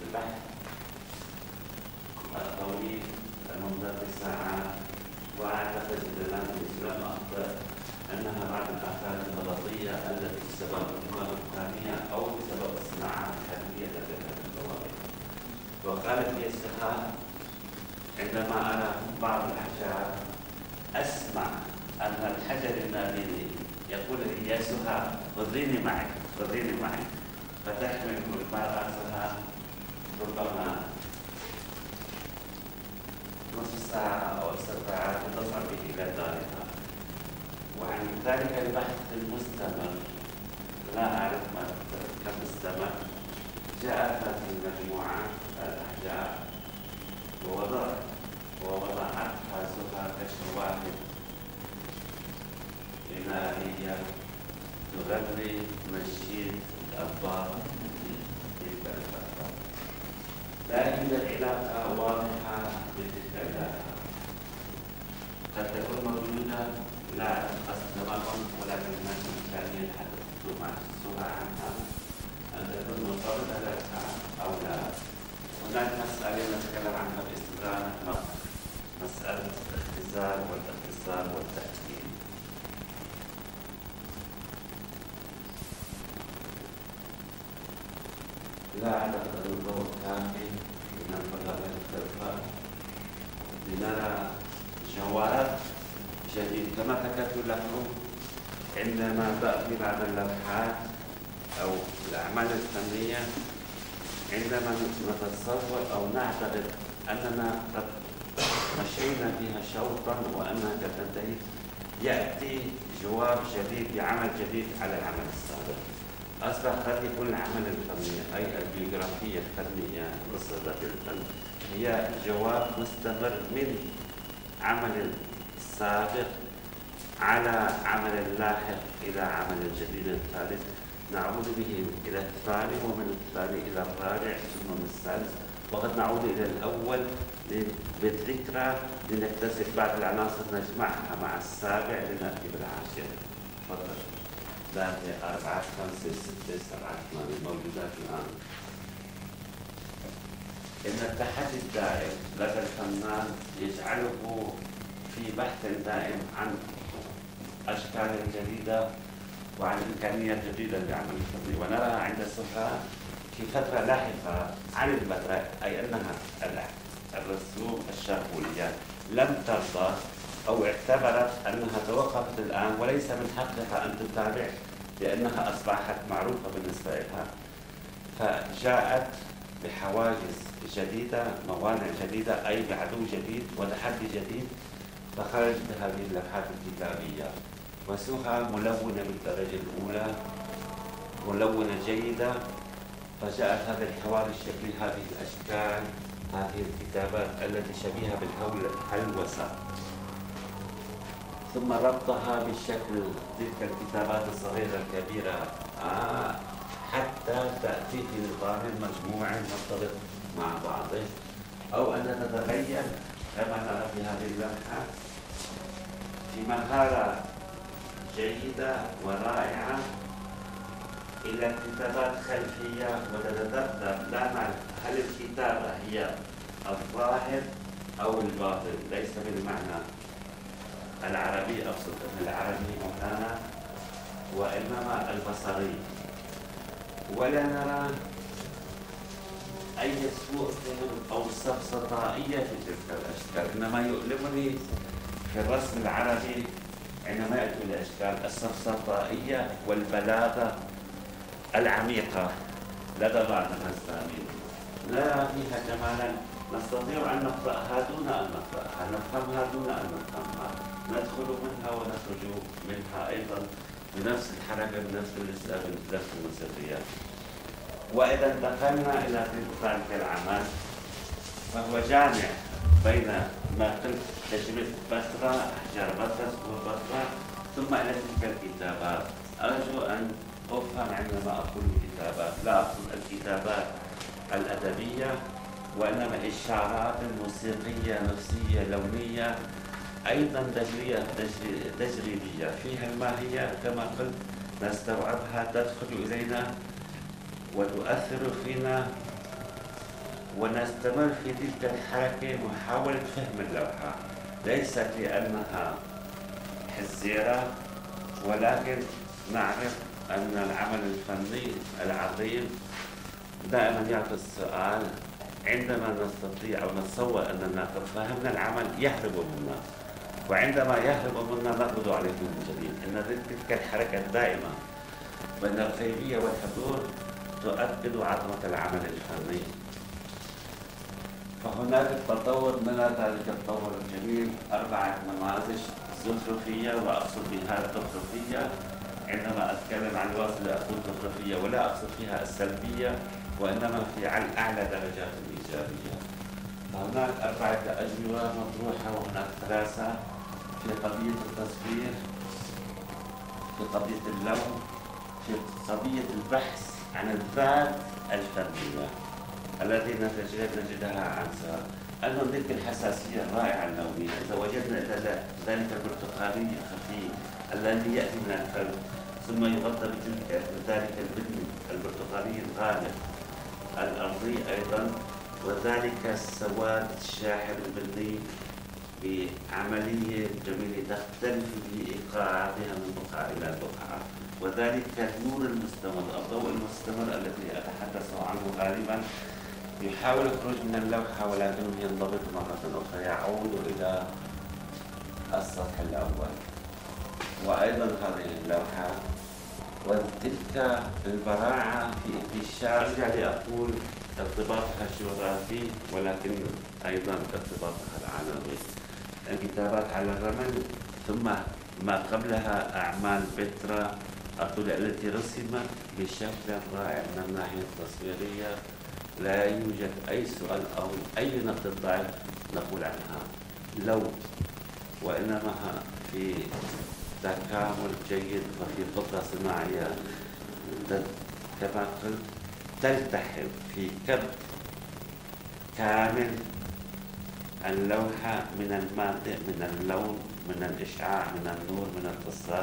الطويل الممتد بساعات. وأعتقد لم أخطئ أنها بعض الآثار النبطية التي بسبب الأمم الثانية أو بسبب الصناعات الحربية التي كانت الضوابط. وقالت لي سهى عندما أرى بعض الأحجار أسمع أن الحجر النابلي يقول لي يا سهى خذيني معك خذيني معك، فتحمل المرأة سهى ربما نصف ساعة أو 10 ساعات لتصعد به إلى دارها. وعن ذلك البحث المستمر لا أعرف كم استمر، جاءت هذه المجموعة الأحجار ووضعتها سهى كشواهد غنائية تغني نشيد الأنبار في تلك الفترة. لا يوجد علاقة واضحة بتلك العلاقة، قد تكون موجودة لا قصد تماما، ولكن هناك إمكانية الحديث مع سهى عنها أن تكون مرتبطة لها أو لا. هناك مسألة نتكلم عنها باستمرار، مسألة الاختزال والاختصار والتأكيد. لا أعتقد أن الضوء كافي من الفضاء المختلفة لنرى جواب جديد. كما ذكرت لكم عندما بأتي بعض اللوحات أو الأعمال الفنية عندما نتصور أو نعتقد أننا قد مشينا فيها شوطا وأنها قد تنتهي، يأتي جواب جديد بعمل جديد على العمل السابق. أصبح قد يكون العمل الفني أي البيوغرافية الفنية قصة الفن هي جواب مستمر من عمل السابق على عمل لاحق إلى عمل جديد الثالث، نعود به إلى الثاني ومن الثاني إلى الرابع ثم من الثالث، وقد نعود إلى الأول بالذكرى لنكتسب بعض العناصر نجمعها مع السابع لنأتي بالعاشر. تفضل. 3 4 5 6 7 8 موجودات الآن. إن التحدي الدائم لدى الفنان يجعله في بحث دائم عن أشكال جديدة وعن إمكانيات جديدة للعمل الفني، ونراها عند سهى في فترة لاحقة عن الفترة، أي أنها الرسوم الشاربولية لم ترضى أو اعتبرت أنها توقفت الآن وليس من حقها أن تتابع لأنها أصبحت معروفة بالنسبة لها، فجاءت بحواجز جديدة، موانع جديدة، أي بعدو جديد وتحدي جديد، فخرج بهذه اللوحات الكتابية. وسهى ملونة بالدرجة الأولى، ملونة جيدة، فجاءت هذا الحوار الشكلي، هذه الأشكال، هذه الكتابات التي شبيهة بالهلوسة، ثم ربطها بالشكل تلك الكتابات الصغيرة الكبيرة حتى تأتي في نظام مجموع مرتبط مع بعضه، أو أن تتغير كما نرى في هذه اللوحة في مهارة جيدة ورائعة إلى كتابات خلفية وتتذبذب، لا نعرف هل الكتابة هي الظاهر أو الباطن، ليس بالمعنى العربي أو صدق العربي مولانا، وإنما البصري. ولا نرى أي سوء فهم أو سفسطائية في تلك الأشكال، إنما يؤلمني في الرسم العربي عندما يأتي الأشكال السفسطائية والبلاغة العميقة لدى بعض الرسامين، نرى فيها جمالا نستطيع أن نقرأها دون أن نقرأها، نفهمها دون أن نفهمها، ندخل منها ونخرج منها أيضا بنفس الحركة، بنفس الإسلام، بنفس الموسيقيات. وإذا انتقلنا إلى ذلك العمل فهو جامع بين ما قلت تجربة بصرة، أحجار بصرة، سطور بصرة، ثم إلى تلك الكتابات. أرجو أن أفهم عندما أقول الكتابات لا أقصد الكتابات الأدبية، وإنما إشارات موسيقية نفسية لونية أيضا تجريبية فيها الماهية كما قلت نستوعبها، تدخل إلينا وتؤثر فينا، ونستمر في تلك الحركة محاولة فهم اللوحة، ليست لأنها حزيرة، ولكن نعرف أن العمل الفني العظيم دائما يعطي السؤال عندما نستطيع أو نتصور أننا قد فهمنا العمل يهرب منا، وعندما يهرب منا نقبض عليه من جديد. إن تلك الحركة الدائمة بين الغيبية والحضور تؤكد عظمة العمل الفني. فهناك التطور من ذلك التطور الجميل 4 نماذج زخرفية، وأقصد بها الزخرفية عندما أتكلم عن الواصلة أقول زخرفية ولا أقصد فيها السلبية، وإنما في أعلى درجات الإيجابية. فهناك 4 أجوبة مطروحة، وهناك 3 في قضية التصوير، في قضية اللون، في قضية البحث عن الذات الفنية التي نجدها عن سؤال أنه تلك الحساسية الرائعة اللونية. إذا وجدنا ذلك البرتقالي الخفيف الذي يأتي من القلب ثم يغطى بذلك البني البرتقالي الغامق الأرضي أيضا، وذلك السواد الشاحب البني بعملية جميلة تختلف بإيقاعاتها من بقعة إلى بقعة، وذلك النور المستمر، الضوء المستمر الذي أتحدث عنه غالبا يحاول الخروج من اللوحة ولكنه ينضبط مرة أخرى، يعود إلى السطح الأول. وأيضا هذه اللوحة وتلك البراعة في الشارع لأقول ارتباطها الجغرافي ولكن أيضا ارتباطها العناوي، الكتابات على الرمل، ثم ما قبلها أعمال بترا التي رسمت بشكل رائع من الناحية التصويرية، لا يوجد أي سؤال أو أي نقطة ضعف نقول عنها لو، وإنما في تكامل جيد وفي قدرة صناعية كما قلت تلتحم في كبت كامل اللوحة من المادة، من اللون، من الإشعاع، من النور، من القصة.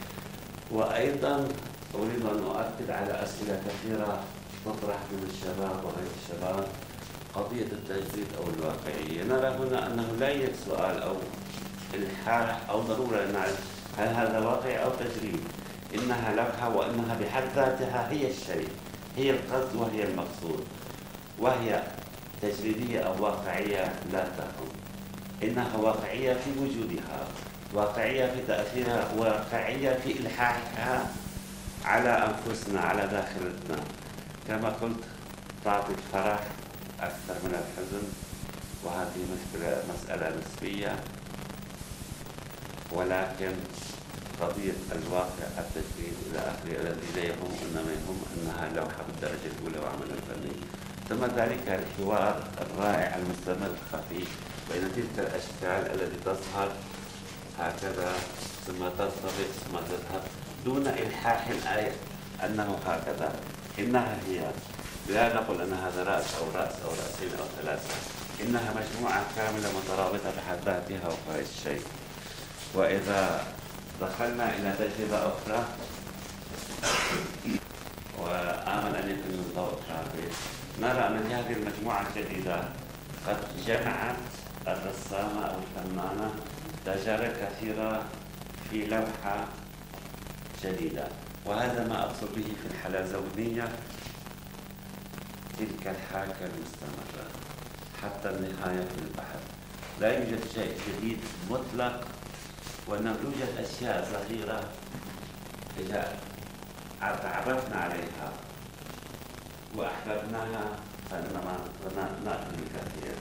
وأيضا أريد أن أؤكد على أسئلة كثيرة تطرح من الشباب وغير الشباب، قضية التجديد أو الواقعية. نرى هنا أنه لا يوجد سؤال أو إلحاح أو ضرورة أن نعرف هل هذا واقعي أو تجريد، إنها لوحة وإنها بحد ذاتها هي الشيء، هي القصد وهي المقصود، وهي تجريدية أو واقعية لا تهم، إنها واقعية في وجودها، واقعية في تأثيرها، واقعية في إلحاحها على أنفسنا، على داخلتنا. كما قلت تعطي الفرح أكثر من الحزن، وهذه مسألة نسبية، ولكن قضية الواقع التجريد إلى آخره الذي لا يهم، إنما يهم أنها لوحة بالدرجة الأولى وعمل فني. ثم ذلك الحوار الرائع المستمر الخفي بين تلك الأشكال التي تظهر هكذا ثم تنطبق ثم تذهب دون إلحاح الآية أنه هكذا، إنها هي، لا نقول أن هذا رأس أو رأس أو رأسين أو ثلاثة، إنها مجموعة كاملة مترابطة بحد ذاتها وفاء الشيء. وإذا دخلنا إلى تجربة أخرى وآمل أن يكون الضوء خافت، نرى أن هذه المجموعة الجديدة قد جمعت الرسامة أو الفنانة تجارب كثيرة في لوحة جديدة، وهذا ما أقصد به في الحلزونية، تلك الحاكة المستمرة حتى النهاية في البحث. لا يوجد شيء جديد مطلق، وإنما يوجد أشياء صغيرة إذا تعرفنا عليها وأحببناها فإنما نأكل الكثير.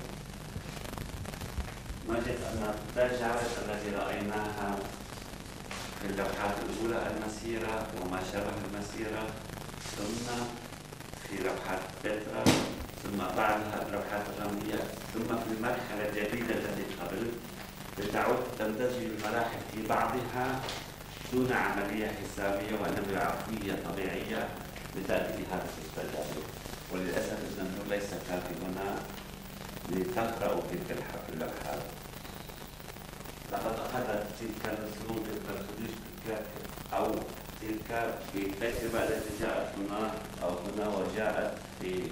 نجد أن التجارب التي رأيناها في اللوحات الأولى المسيرة وما شابه المسيرة، ثم في لوحات بترا، ثم بعدها اللوحات الرملية، ثم في المرحلة الجديدة التي قبل بتعود تندرج المراحل في بعضها دون عملية حسابية وإنما بعفوية طبيعية لتأكيد هذه التجارب. وللأسف الجمهور ليس كافي هنا لتقرأوا تلك اللوحات. لقد أخذت تلك الرسوم أو تلك في التجربة التي جاءت هنا أو هنا وجاءت في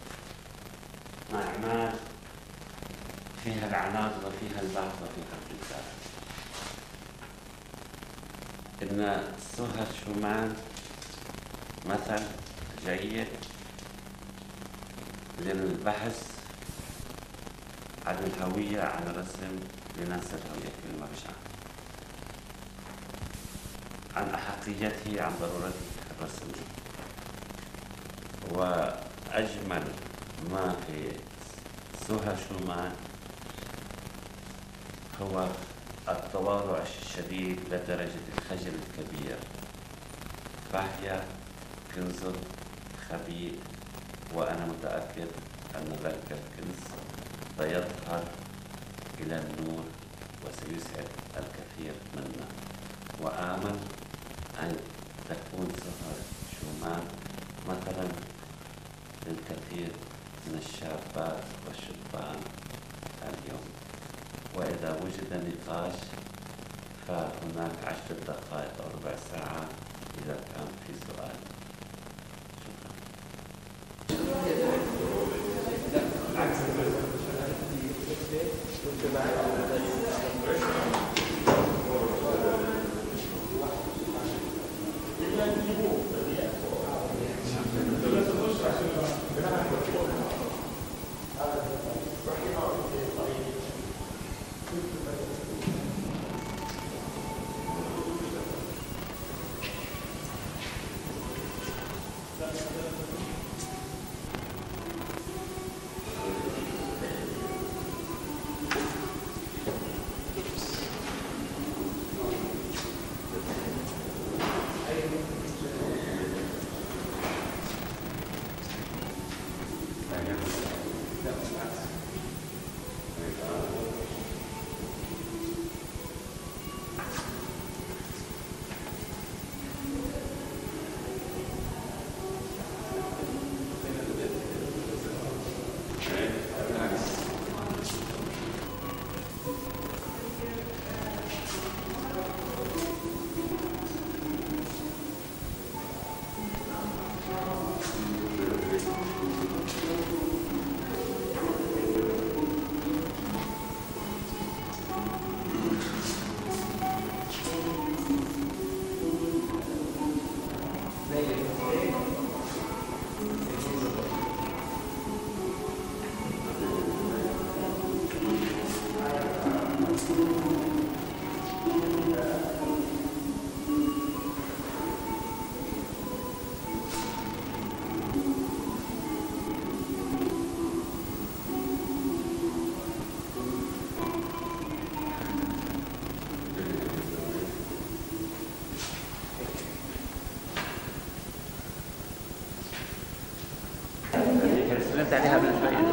أعمال فيها العناصر وفيها البحث وفيها الكتاب. إن سهى شومان مثل جيد للبحث عن الهوية، عن الرسم لننسى الهوية كلمة بشعة، عن أحقيته، عن ضرورة الرسم. وأجمل ما في سهى شومان هو التواضع الشديد لدرجة الخجل الكبير، فهي كنز خبيء، وأنا متأكد أن ذلك الكنز سيظهر إلى النور وسيسعد الكثير منا. وآمل أن تكون سهى شومان مثلا للكثير من الشابات والشبان اليوم. وإذا وجد نقاش فهناك 10 دقائق أو ربع ساعة إذا كان في سؤال. علمت عليها بالنسبة لي.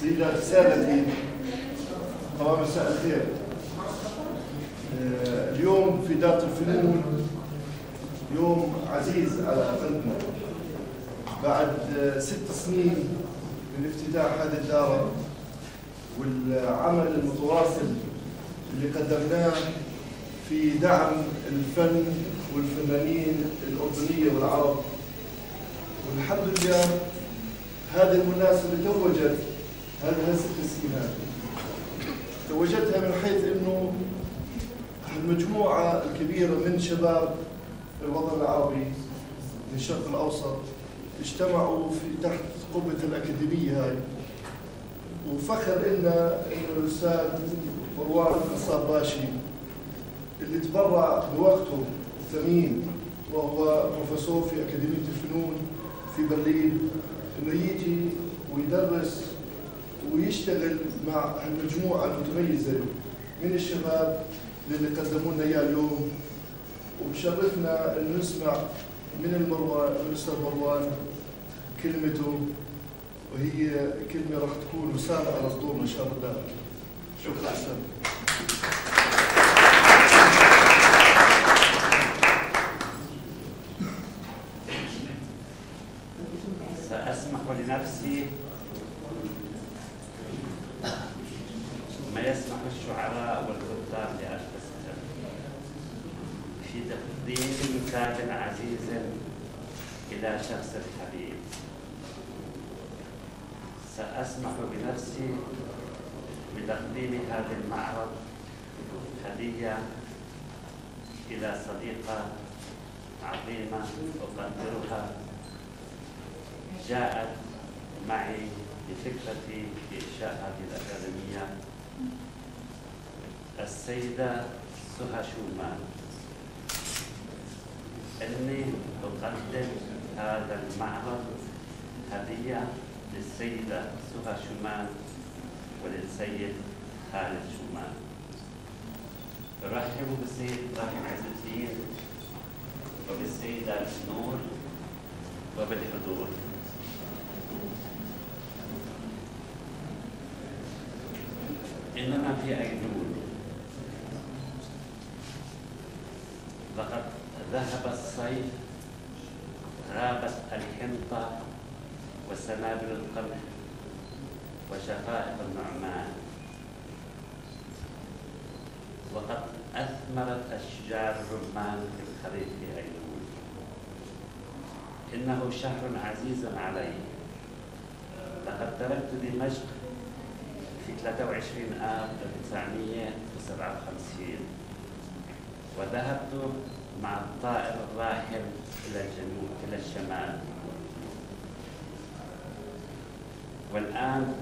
سيداتي سادتي، طبعا مساء الخير. اليوم في دارة الفنون يوم عزيز على قلبنا. بعد 6 سنين من افتتاح هذه الدارة والعمل المتواصل اللي قدمناه في دعم الفن والفنانين الأردنية والعرب، والحمد لله هذه المناسبة توجت هذه 6 سنين توجتها من حيث انه المجموعة الكبيرة من شباب الوطن العربي من الشرق الأوسط اجتمعوا في تحت قبة الأكاديمية هاي، وفخر إنه الأستاذ مروان كصاب باشي اللي تبرع بوقته الثمين وهو بروفيسور في أكاديمية الفنون في برلين إنه يجي ويدرس ويشتغل مع المجموعة المتميزة من الشباب اللي قدموا لنا إياه اليوم. وبشرفنا إنه نسمع من الأستاذ مروان كلمته، وهي كلمة راح تكون وسامة على صدورنا إن شاء الله. شكرا أستاذ. سأسمح لنفسي ما يسمح الشعراء والكتاب لأنفسهم في تقديم مثال عزيز إلى شخص الحبيب. سأسمح بنفسي بتقديم هذا المعرض هدية إلى صديقة عظيمة أقدرها جاءت معي بفكرتي بإنشاء هذه الأكاديمية، السيدة سهى شومان. إني أقدم هذا المعرض هدية للسيدة سهى شومان وللسيد خالد شومان. أرحب بالسيد إبراهيم عز الدين وبالسيدة نور وبالحضور. إننا في أيلول، لقد ذهب الصيف، غابت الحنطة وسنابل القمح وشقائق النعمان، وقد أثمرت أشجار الرمان في الخريف في أيلول. إنه شهر عزيز علي. لقد تركت دمشق في 23 آب 1957 وذهبت مع الطائر الراحل إلى الجنوب إلى الشمال، والآن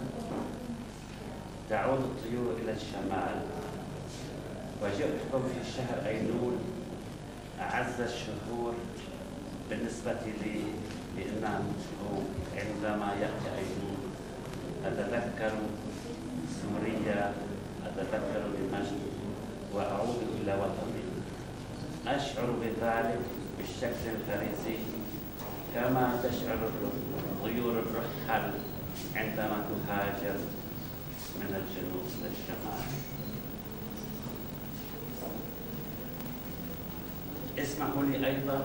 تعود الطيور إلى الشمال. وجئتكم في شهر أيلول أعز الشهور بالنسبة لي، لأنه عندما يأتي أيلول أتذكر سوريا، أتذكر دمشق وأعود إلى وطني. أشعر بذلك بالشكل الغريزي كما تشعر طيور الرحل عندما تهاجر من الجنوب إلى الشمال. اسمحوا لي أيضا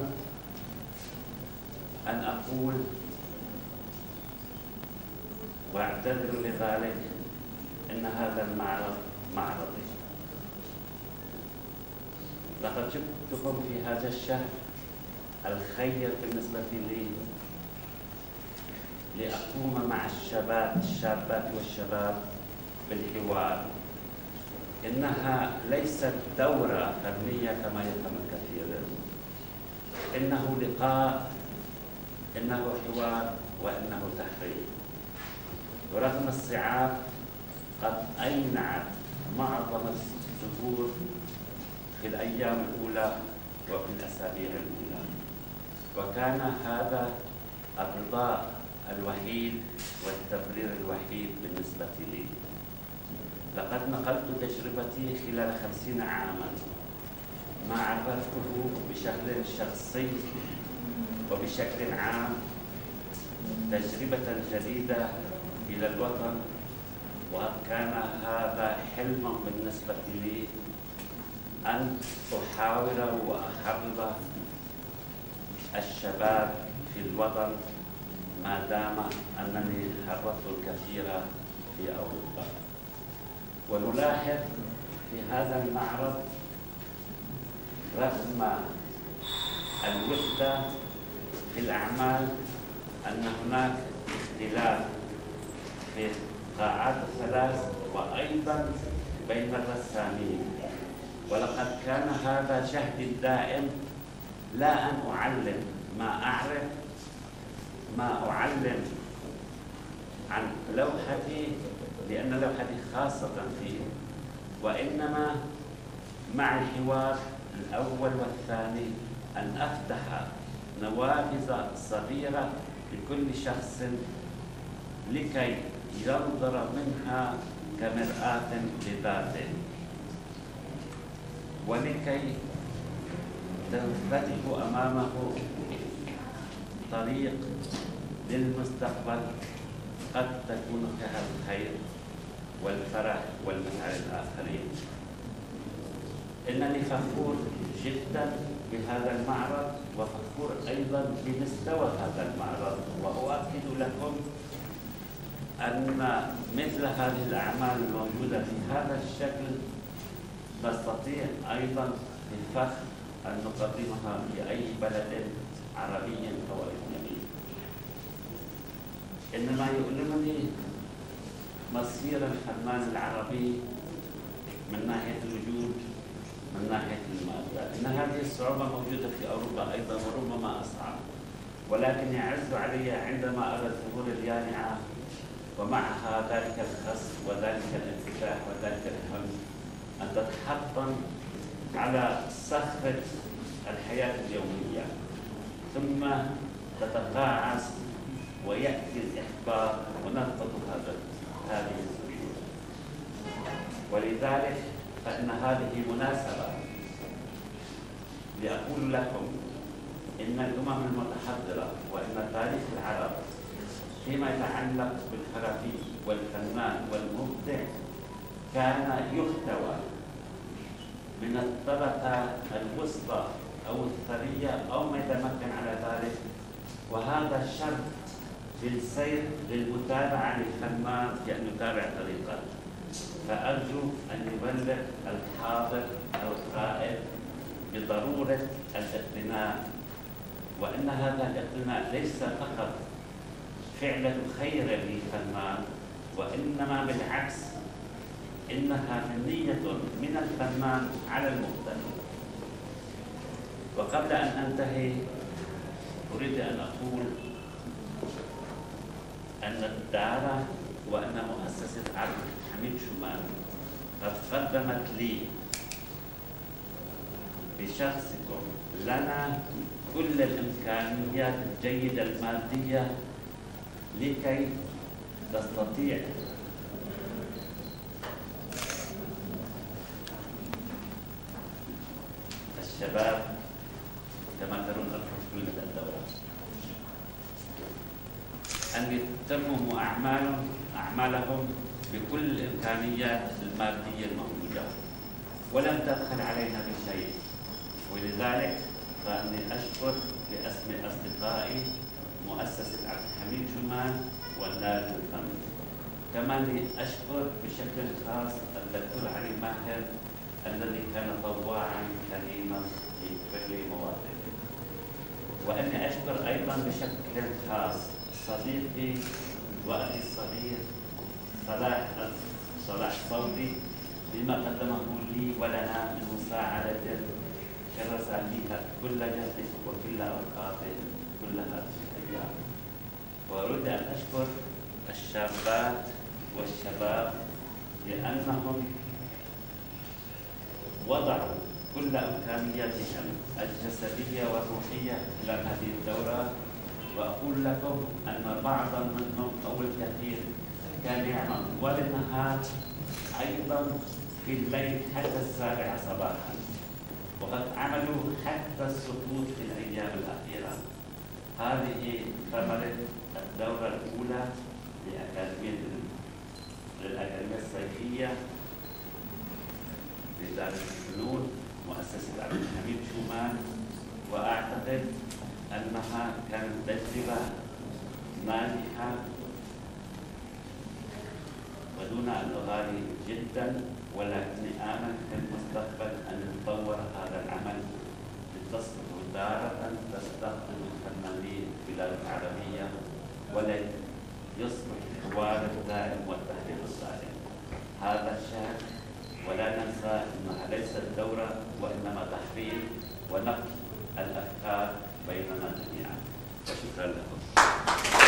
أن أقول وأعتذر لذلك إن هذا المعرض معرضي. لقد جئتكم في هذا الشهر الخير بالنسبة لي لأقوم مع الشابات والشباب بالحوار. إنها ليست دورة فنية كما يفهم الكثيرون، إنه لقاء، إنه حوار، وإنه تحرير. ورغم الصعاب قد أينعت معظم الزهور في الأيام الأولى وفي الأسابيع الأولى، وكان هذا الرضا الوحيد والتبرير الوحيد بالنسبة لي. لقد نقلت تجربتي خلال 50 عاماً ما عرفته بشكل شخصي وبشكل عام تجربة جديدة إلى الوطن وكان هذا حلما بالنسبة لي أن أحاور وأحرض الشباب في الوطن ما دام أنني حرضت الكثير في أوروبا. ونلاحظ في هذا المعرض رغم الوحدة في الأعمال أن هناك اختلاف في القاعات الثلاث وأيضا بين الرسامين، ولقد كان هذا جهدي الدائم لا أن أعلم ما أعرف، ما أعلم عن لوحتي لأن لوحتي خاصة فيه، وإنما مع الحوار الأول والثاني أن أفتح نوافذ صغيرة لكل شخص لكي ينظر منها كمرآة لذاته، ولكي تنفتح أمامه طريق للمستقبل قد تكون فيها الخير والفرح والمسعى للآخرين. إنني فخور جدا بهذا المعرض وفخور أيضا بمستوى هذا المعرض، وأؤكد لكم أن مثل هذه الأعمال الموجودة في هذا الشكل نستطيع أيضا بالفخر أن نقدمها في أي بلد عربي أو أجنبي. إنما يؤلمني مصير الفنان العربي من ناحية الوجود، من ناحية المادة. إن هذه الصعوبة موجودة في أوروبا أيضا وربما أصعب، ولكن يعز علي عندما أرى الظهور اليانعة ومعها ذلك الخص وذلك الانفتاح وذلك الهم أن تتحطم على صخرة الحياة اليومية ثم تتقاعس ويأتي الإحباط ونرفض هذه الظروف. ولذلك فإن هذه مناسبة لأقول لكم إن الأمم المتحضرة وإن تاريخ العرب فيما يتعلق بالحرفي والفنان والمبدع كان يحتوى من الطبقة الوسطى أو الثرية أو ما يتمكن على ذلك، وهذا شرط للسير للمتابعة للفنان بأن يتابع طريقه. فأرجو أن يبلغ الحاضر أو القائد بضرورة الاقتناء، وأن هذا الاقتناء ليس فقط فعلة خير للفنان، وإنما بالعكس إنها منية من الفنان على المبتدئ. وقبل أن أنتهي أريد أن أقول أن الدارة وأن مؤسسة عبد الحميد شومان قد قدمت لي بشخصكم لنا كل الإمكانيات الجيدة المادية لكي تستطيع الشباب كما ترون الحصول من الدورة أن يتمموا أعمالهم بكل الإمكانيات المادية الموجودة ولم تبخل علينا بشيء. ولذلك فأني أشكر باسم أصدقائي مؤسسة عبد الحميد شومان والنادي الفني، كما أشكر بشكل خاص الدكتور علي ماهر الذي كان طواعا كريما في كل مواقفه. وأني أشكر أيضا بشكل خاص صديقي وأخي الصغير صلاح صوتي بما قدمه لي ولنا من مساعدة كرس بها كل جهده وكل أوقاته كل هذه الأيام. وأريد أن أشكر الشابات والشباب لأنهم وضعوا كل إمكانياتهم الجسدية والروحية خلال هذه الدورة. وأقول لكم أن بعضا منهم أو الكثير كان يعمل طوال النهار أيضا في الليل حتى 7 صباحا، وقد عملوا حتى السقوط في الأيام الأخيرة. هذه ثمرة الدورة الأولى لأكاديمية للأكاديمية الصيفية لدارة الفنون مؤسسة عبد الحميد شومان، وأعتقد أنها كانت تجربة ناجحة ودون أن أغالي جدا، ولكني آمل في المستقبل أن يتطور هذا العمل لتصبح دارة تستخدم الفنانين في البلاد العربية وليصبح الحوار الدائم والتحليل الصالح. هذا الشأن، ولا ننسى أنها ليست دورة وإنما تحرير ونقل الأفكار بيننا جميعا. وشكرا لكم.